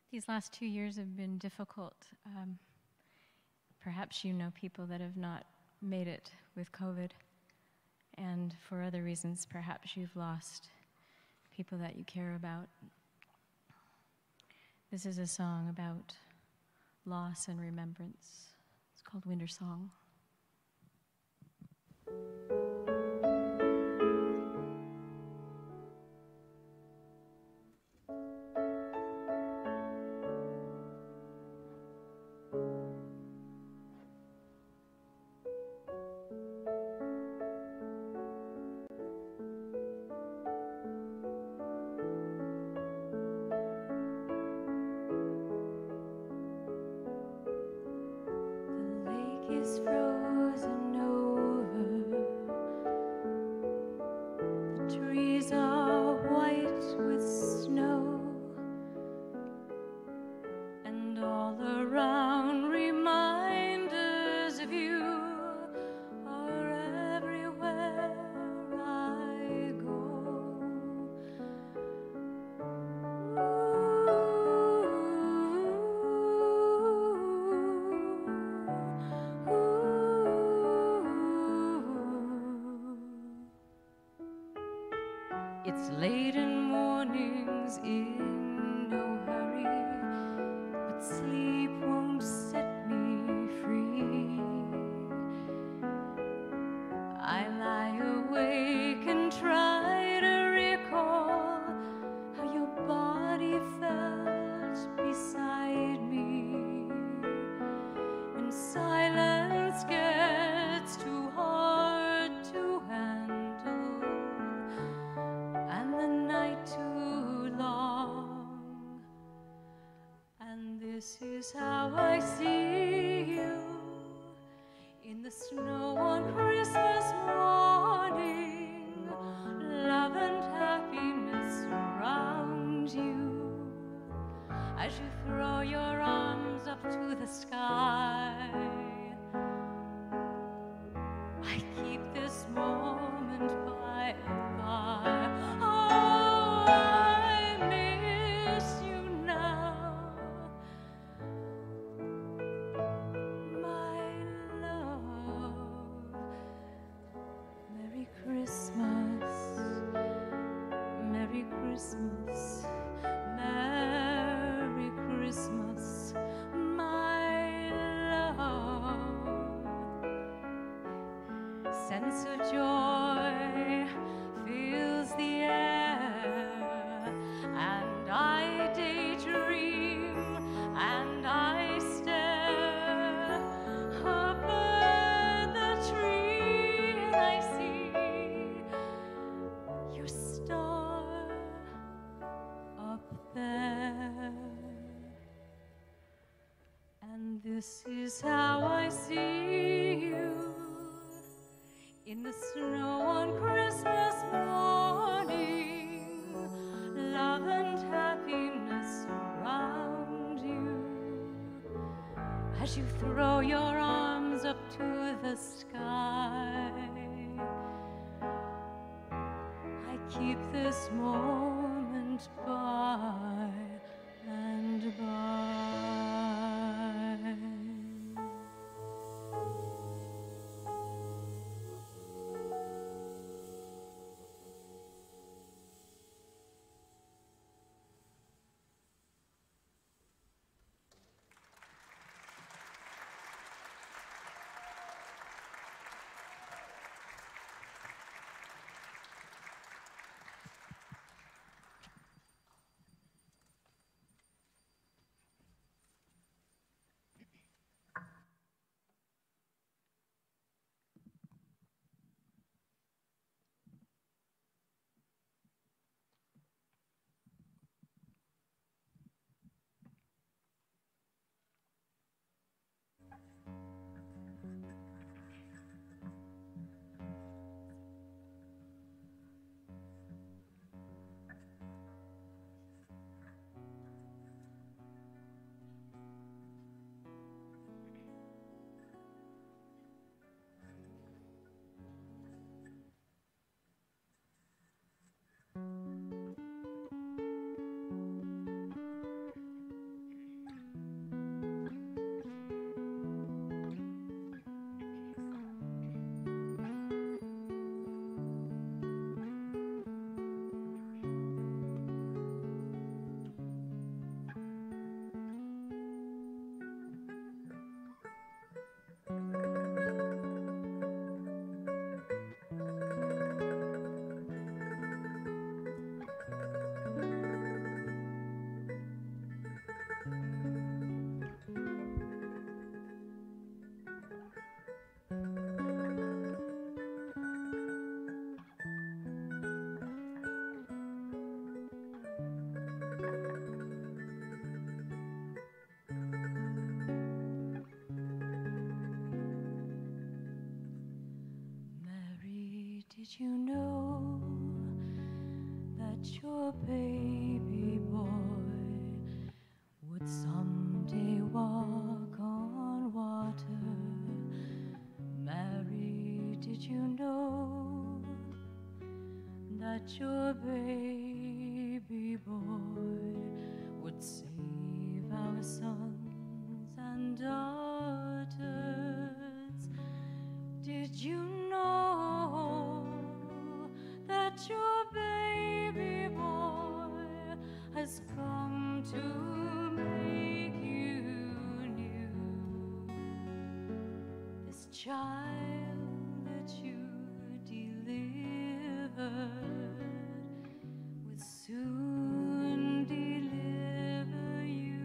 These last two years have been difficult. Um, perhaps you know people that have not made it with COVID, and for other reasons, perhaps you've lost people that you care about. This is a song about loss and remembrance. It's called Winter Song. Is frozen over. The trees are white with snow, and all around reminders of you are everywhere I go. It's late in mornings in no hurry, but sleep won't set me free. I lie awake and try to recall how your body felt beside me, and silence gets too hard to handle, and the night too long. And this is how I see you in the snow on Christmas morning. Love and happiness surround you as you throw your arms up to the sky. I keep this moment by and by. Oh, I miss you now, my love. Merry Christmas, Merry Christmas, Merry Christmas, my love. Sense of joy fills the air, and I daydream and I stare up at the tree, and I see your star up there. And this is how I see you in the snow on Christmas morning. Love and happiness surround you as you throw your arms up to the sky. I keep this moment by and by. did you know that your baby boy would someday walk on water? Mary, did you know that your baby boy would save our sons and daughters? Did you know that your baby boy has come to make you new? This child that you delivered will soon deliver you.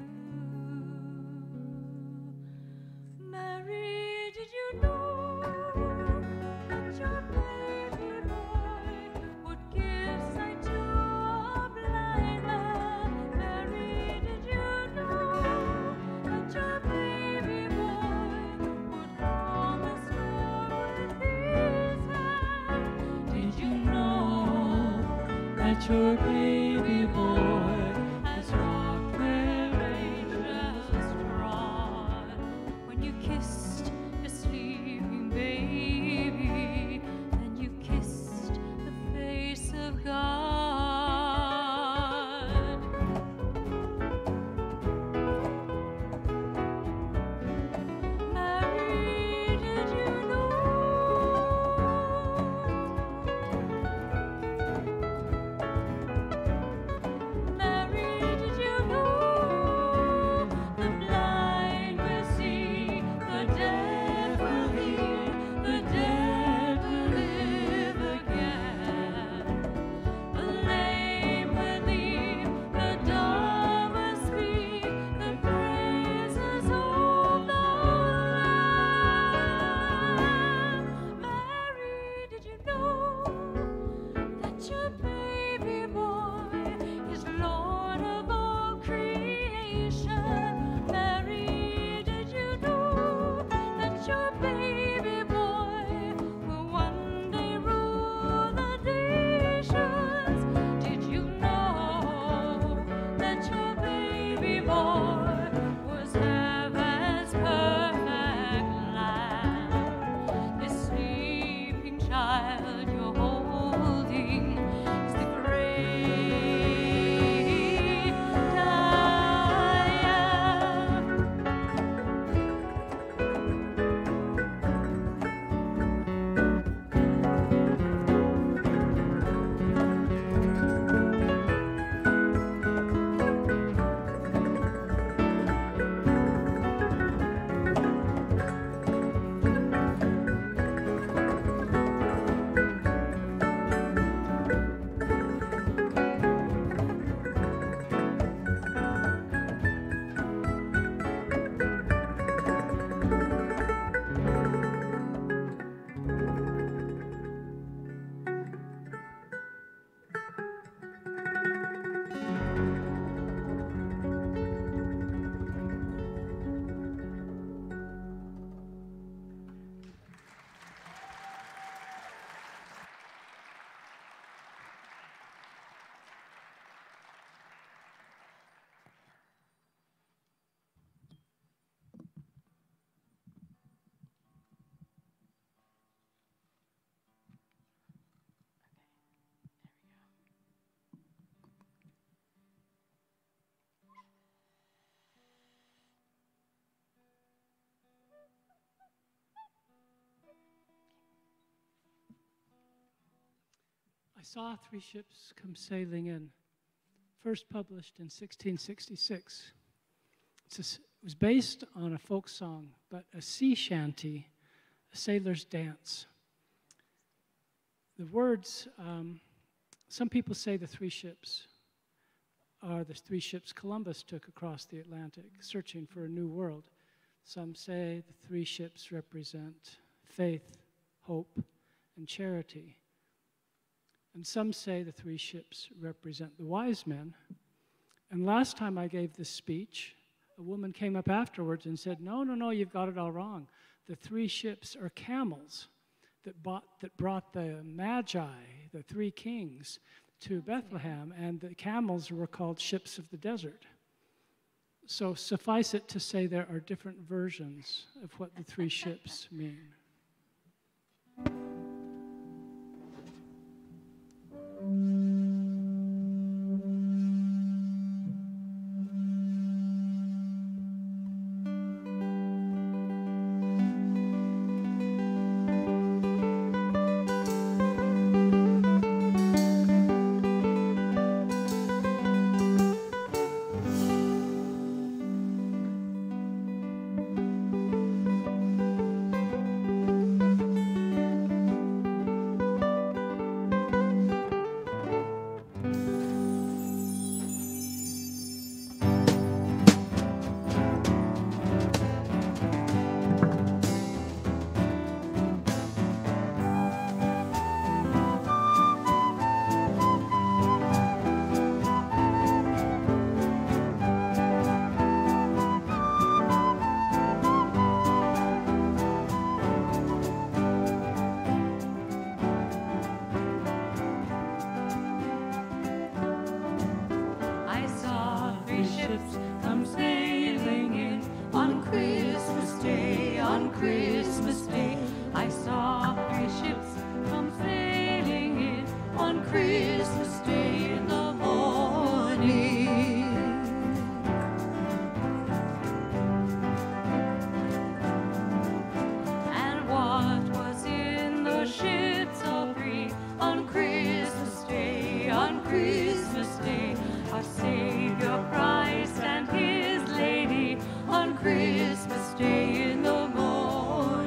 Mary, did you know that your baby boy would give sight to a blind man? Mary, did you know that your baby boy would promise her with his hand? Did you know that your baby boy has walked where angels trod? When you kissed your sleeping baby, then you kissed the face of God. Mary, did you know? Mary, did you know the blind will see, the deaf will hear, the dead will live again, the lame will leap, the dumb will speak, the praises of the Lamb? Mary, did you know that your baby boy is Lord of all creation? Mary, did you know that your baby boy will one day rule the nations? Did you know that your baby boy was heaven's perfect lamb? This sleeping child you're holding is the great I am. I saw three ships come sailing in, first published in sixteen sixty-six. It's a s it was based on a folk song, but a sea shanty, a sailor's dance. The words, um, some people say the three ships are the three ships Columbus took across the Atlantic, searching for a new world. Some say the three ships represent faith, hope, and charity. And some say the three ships represent the wise men. And last time I gave this speech, a woman came up afterwards and said, no, no, no, you've got it all wrong. The three ships are camels. that, bought, that brought the Magi, the three kings, to Bethlehem, and the camels were called ships of the desert. So suffice it to say there are different versions of what the three ships mean. Christmas Day in the morning.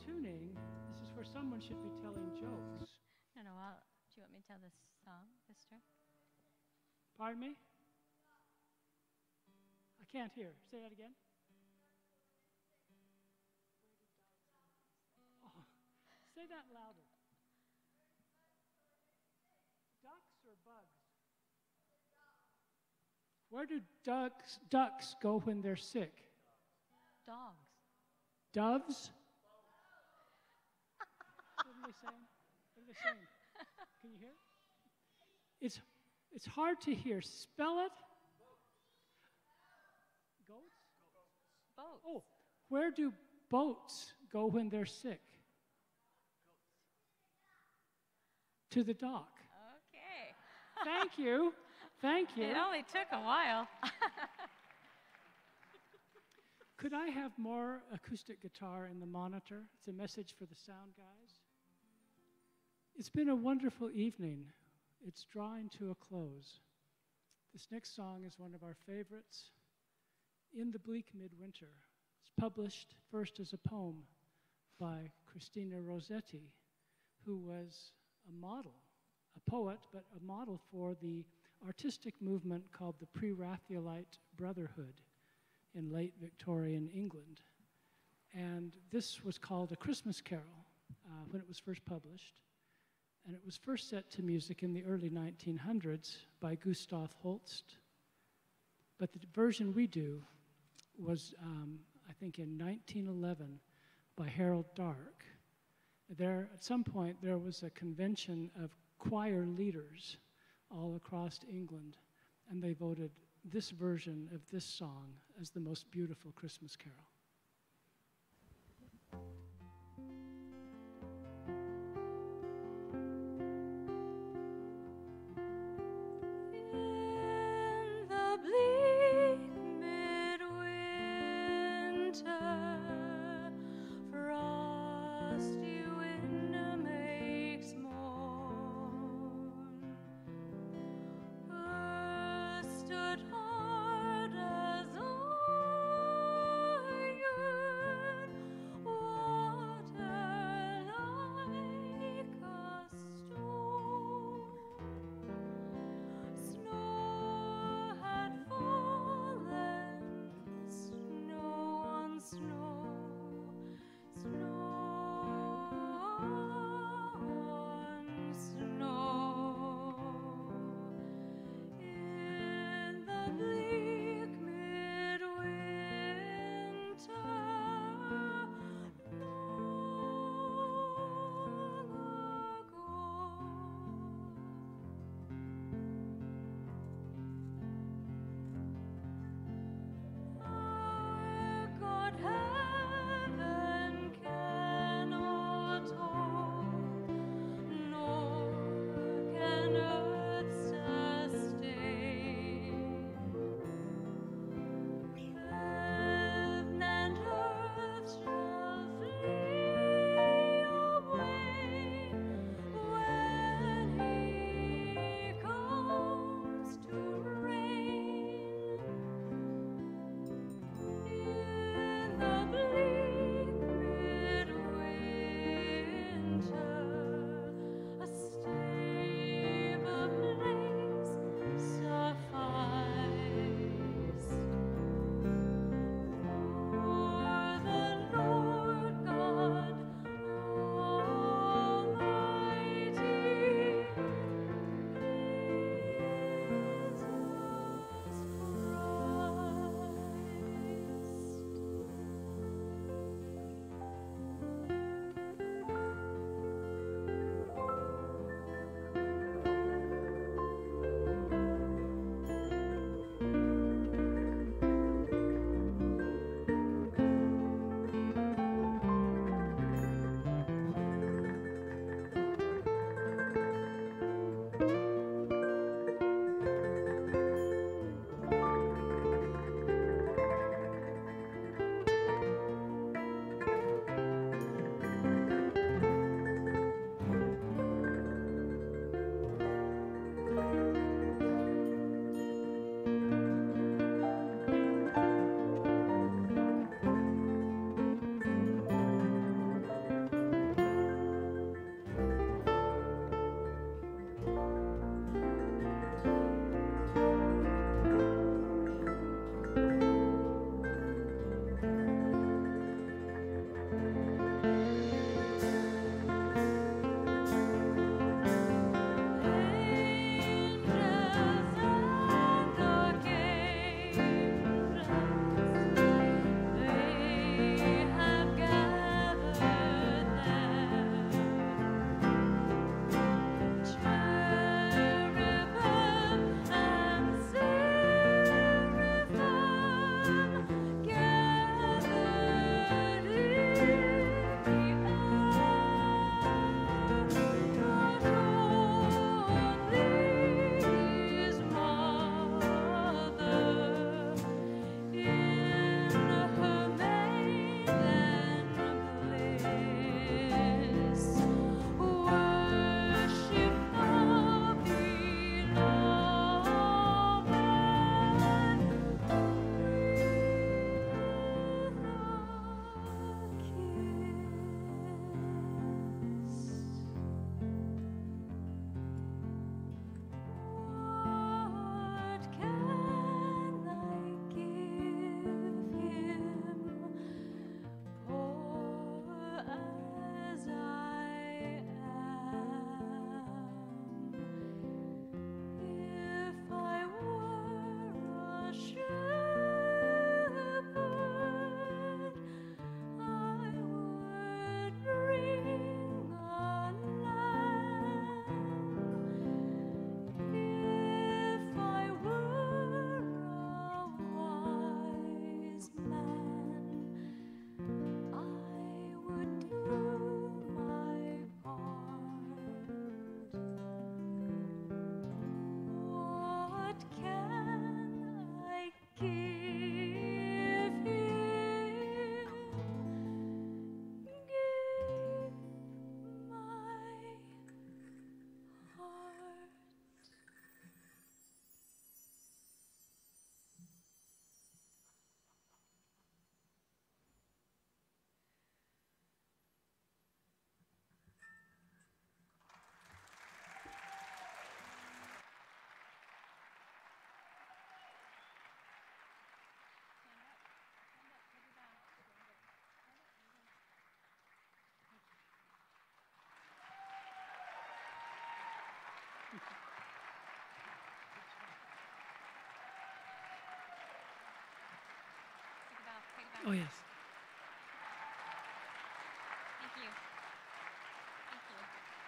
tuning, this is where someone should be telling jokes. No, no, I'll, do you want me to tell this song, this story? Pardon me? I can't hear. Say that again. Oh, say that louder. Ducks or bugs? Where do ducks, ducks go when they're sick? Dogs. Doves? What are they saying? What are they saying? Can you hear? It's, it's hard to hear. Spell it. Goats? Boats. Oh, where do boats go when they're sick? To the dock. Okay. Thank you. Thank you. It only took a while. Could I have more acoustic guitar in the monitor? It's a message for the sound guys. It's been a wonderful evening. It's drawing to a close. This next song is one of our favorites, In the Bleak Midwinter. It's published first as a poem by Christina Rossetti, who was a model, a poet, but a model for the artistic movement called the Pre-Raphaelite Brotherhood in late Victorian England. And this was called A Christmas Carol uh, when it was first published. And it was first set to music in the early nineteen hundreds by Gustav Holst. But the version we do was, um, I think, in nineteen eleven by Harold Dark. There, at some point, there was a convention of choir leaders all across England, and they voted this version of this song as the most beautiful Christmas carol. In the bleak midwinter, frosty wind makes mourn. Earth stood hard as iron. Oh, yes. Thank you. Thank you.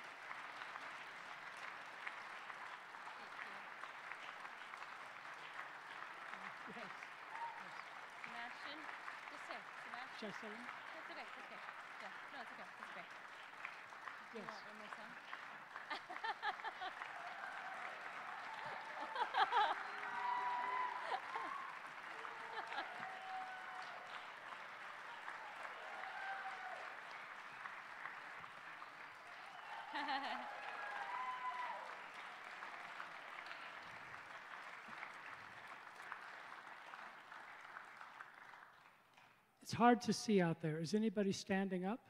Thank you. Sebastian? Just say, Sebastian? Should I say it? That's okay, that's okay. Yeah, no, it's okay, it's okay. You Yes. want one more song? It's hard to see out there. Is anybody standing up?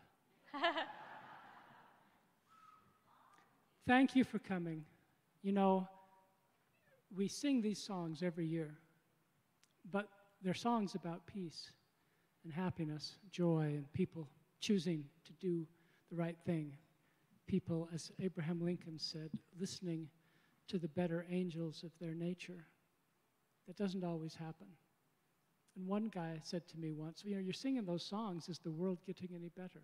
Thank you for coming. You know, we sing these songs every year, but they're songs about peace and happiness, joy, and people choosing to do the right thing. People, as Abraham Lincoln said, listening to the better angels of their nature. That doesn't always happen. And one guy said to me once, you know, you're singing those songs, is the world getting any better?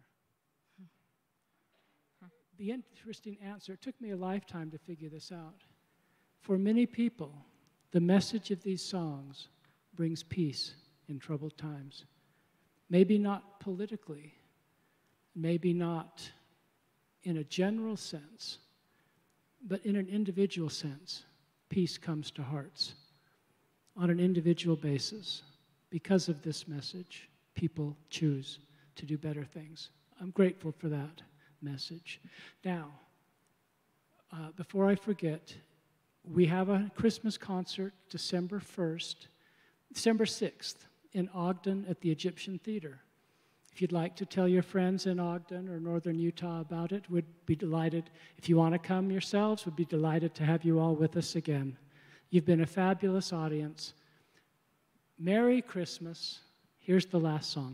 The interesting answer, it took me a lifetime to figure this out. For many people, the message of these songs brings peace in troubled times. Maybe not politically, maybe not in a general sense, but in an individual sense, peace comes to hearts on an individual basis. Because of this message, people choose to do better things. I'm grateful for that message. Now, uh, before I forget, we have a Christmas concert December first, December sixth in Ogden at the Egyptian Theater. If you'd like to tell your friends in Ogden or northern Utah about it, we'd be delighted. If you want to come yourselves, we'd be delighted to have you all with us again. You've been a fabulous audience. Merry Christmas. Here's the last song.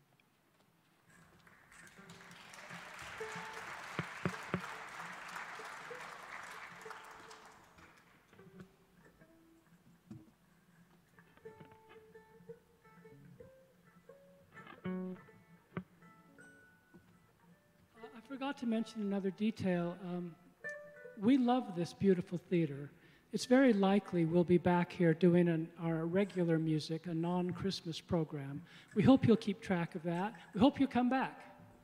I forgot to mention another detail. Um, we love this beautiful theater. It's very likely we'll be back here doing an, our regular music, a non-Christmas program. We hope you'll keep track of that. We hope you'll come back.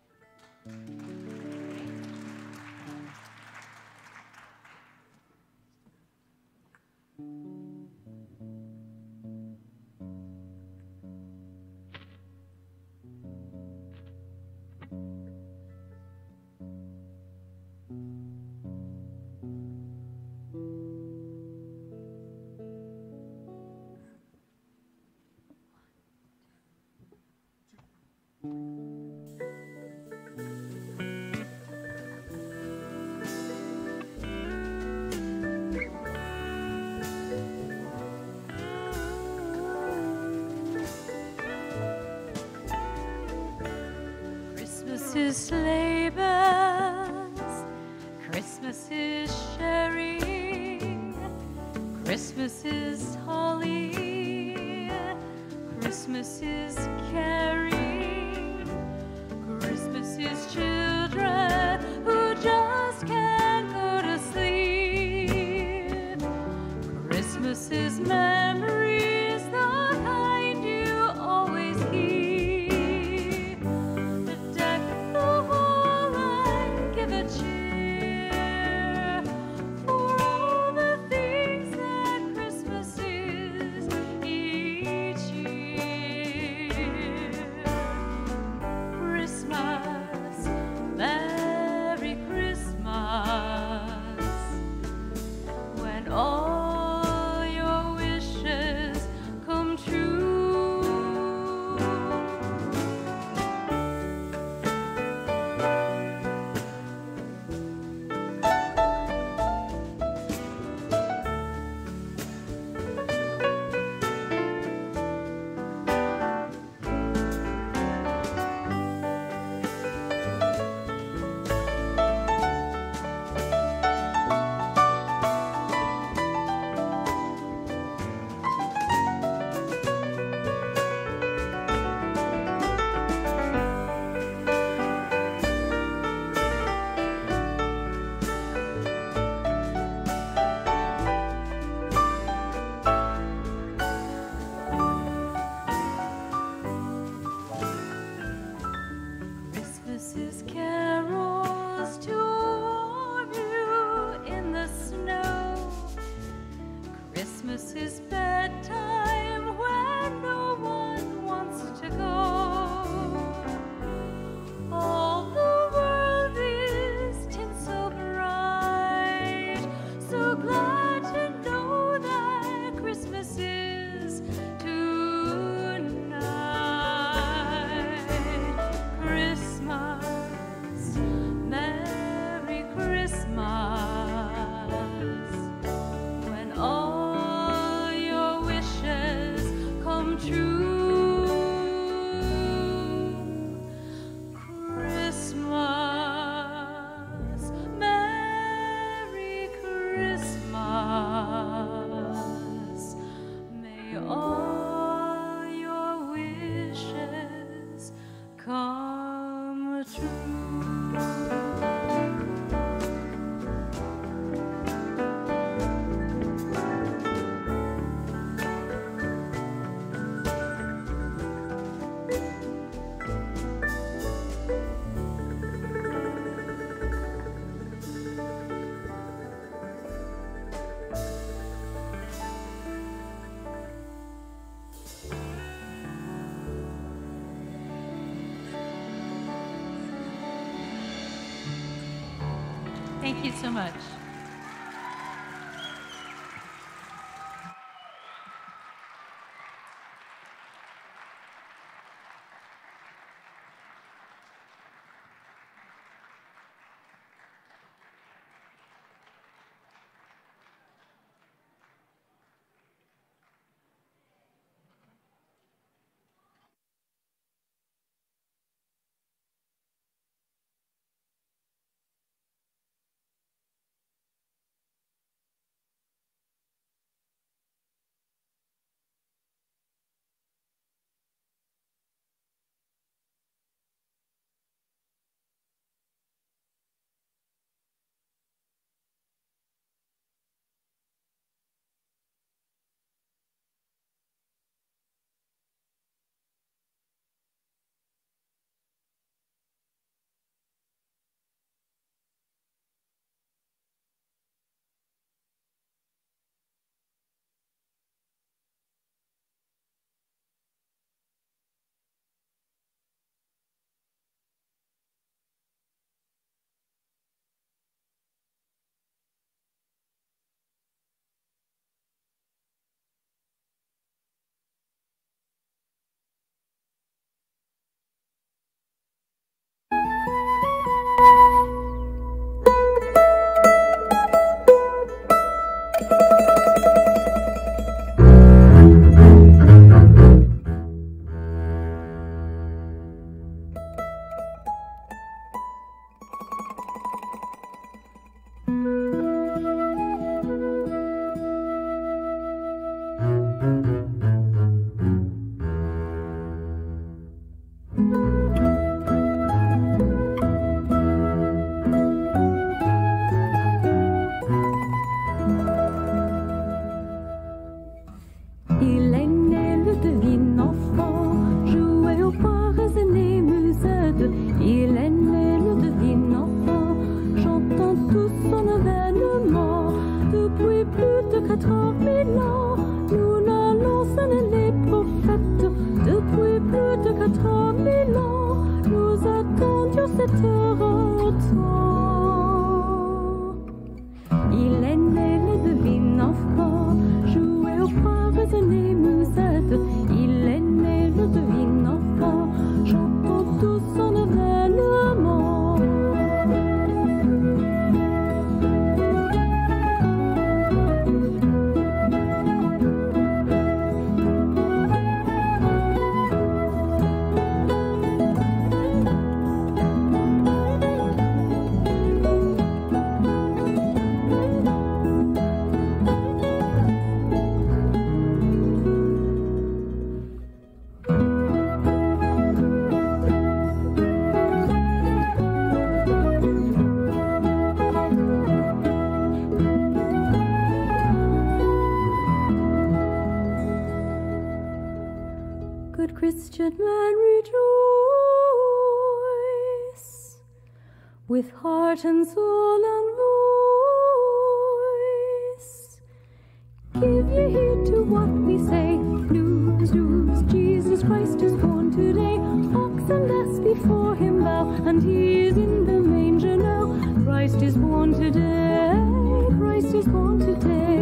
Christmas is sleigh bells, Christmas is sharing, Christmas is holly, Christmas is caring, Christmas is children who just can't go to sleep, Christmas is memories, the kind you always keep. Christmas Christmas. May all your wishes come true. Thank you so much. Christian man, rejoice with heart and soul and voice. Give ye heed to what we say. News, news, Jesus Christ is born today. Ox and ass before him bow, and he is in the manger now. Christ is born today. Christ is born today.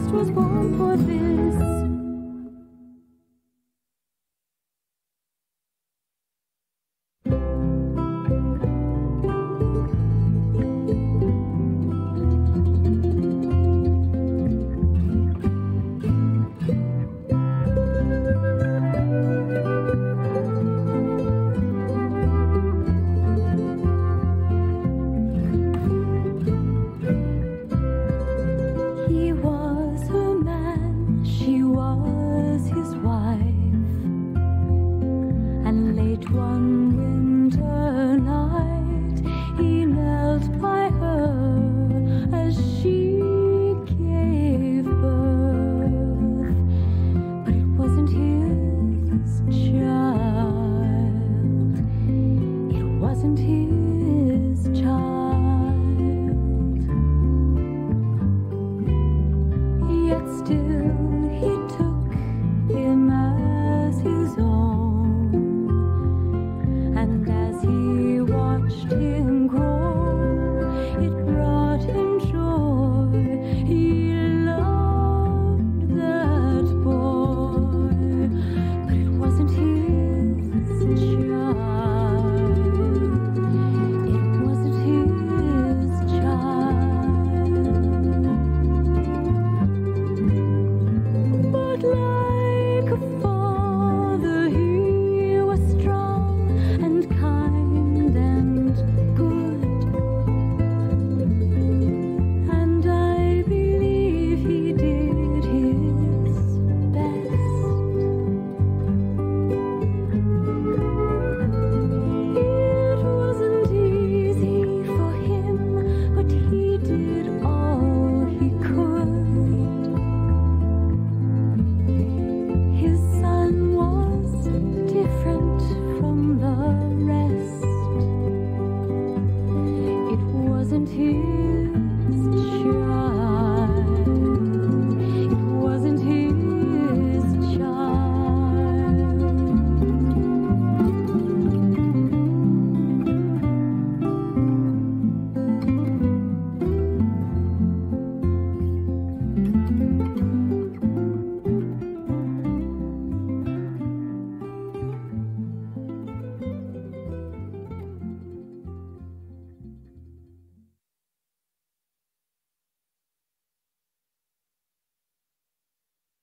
was born for this.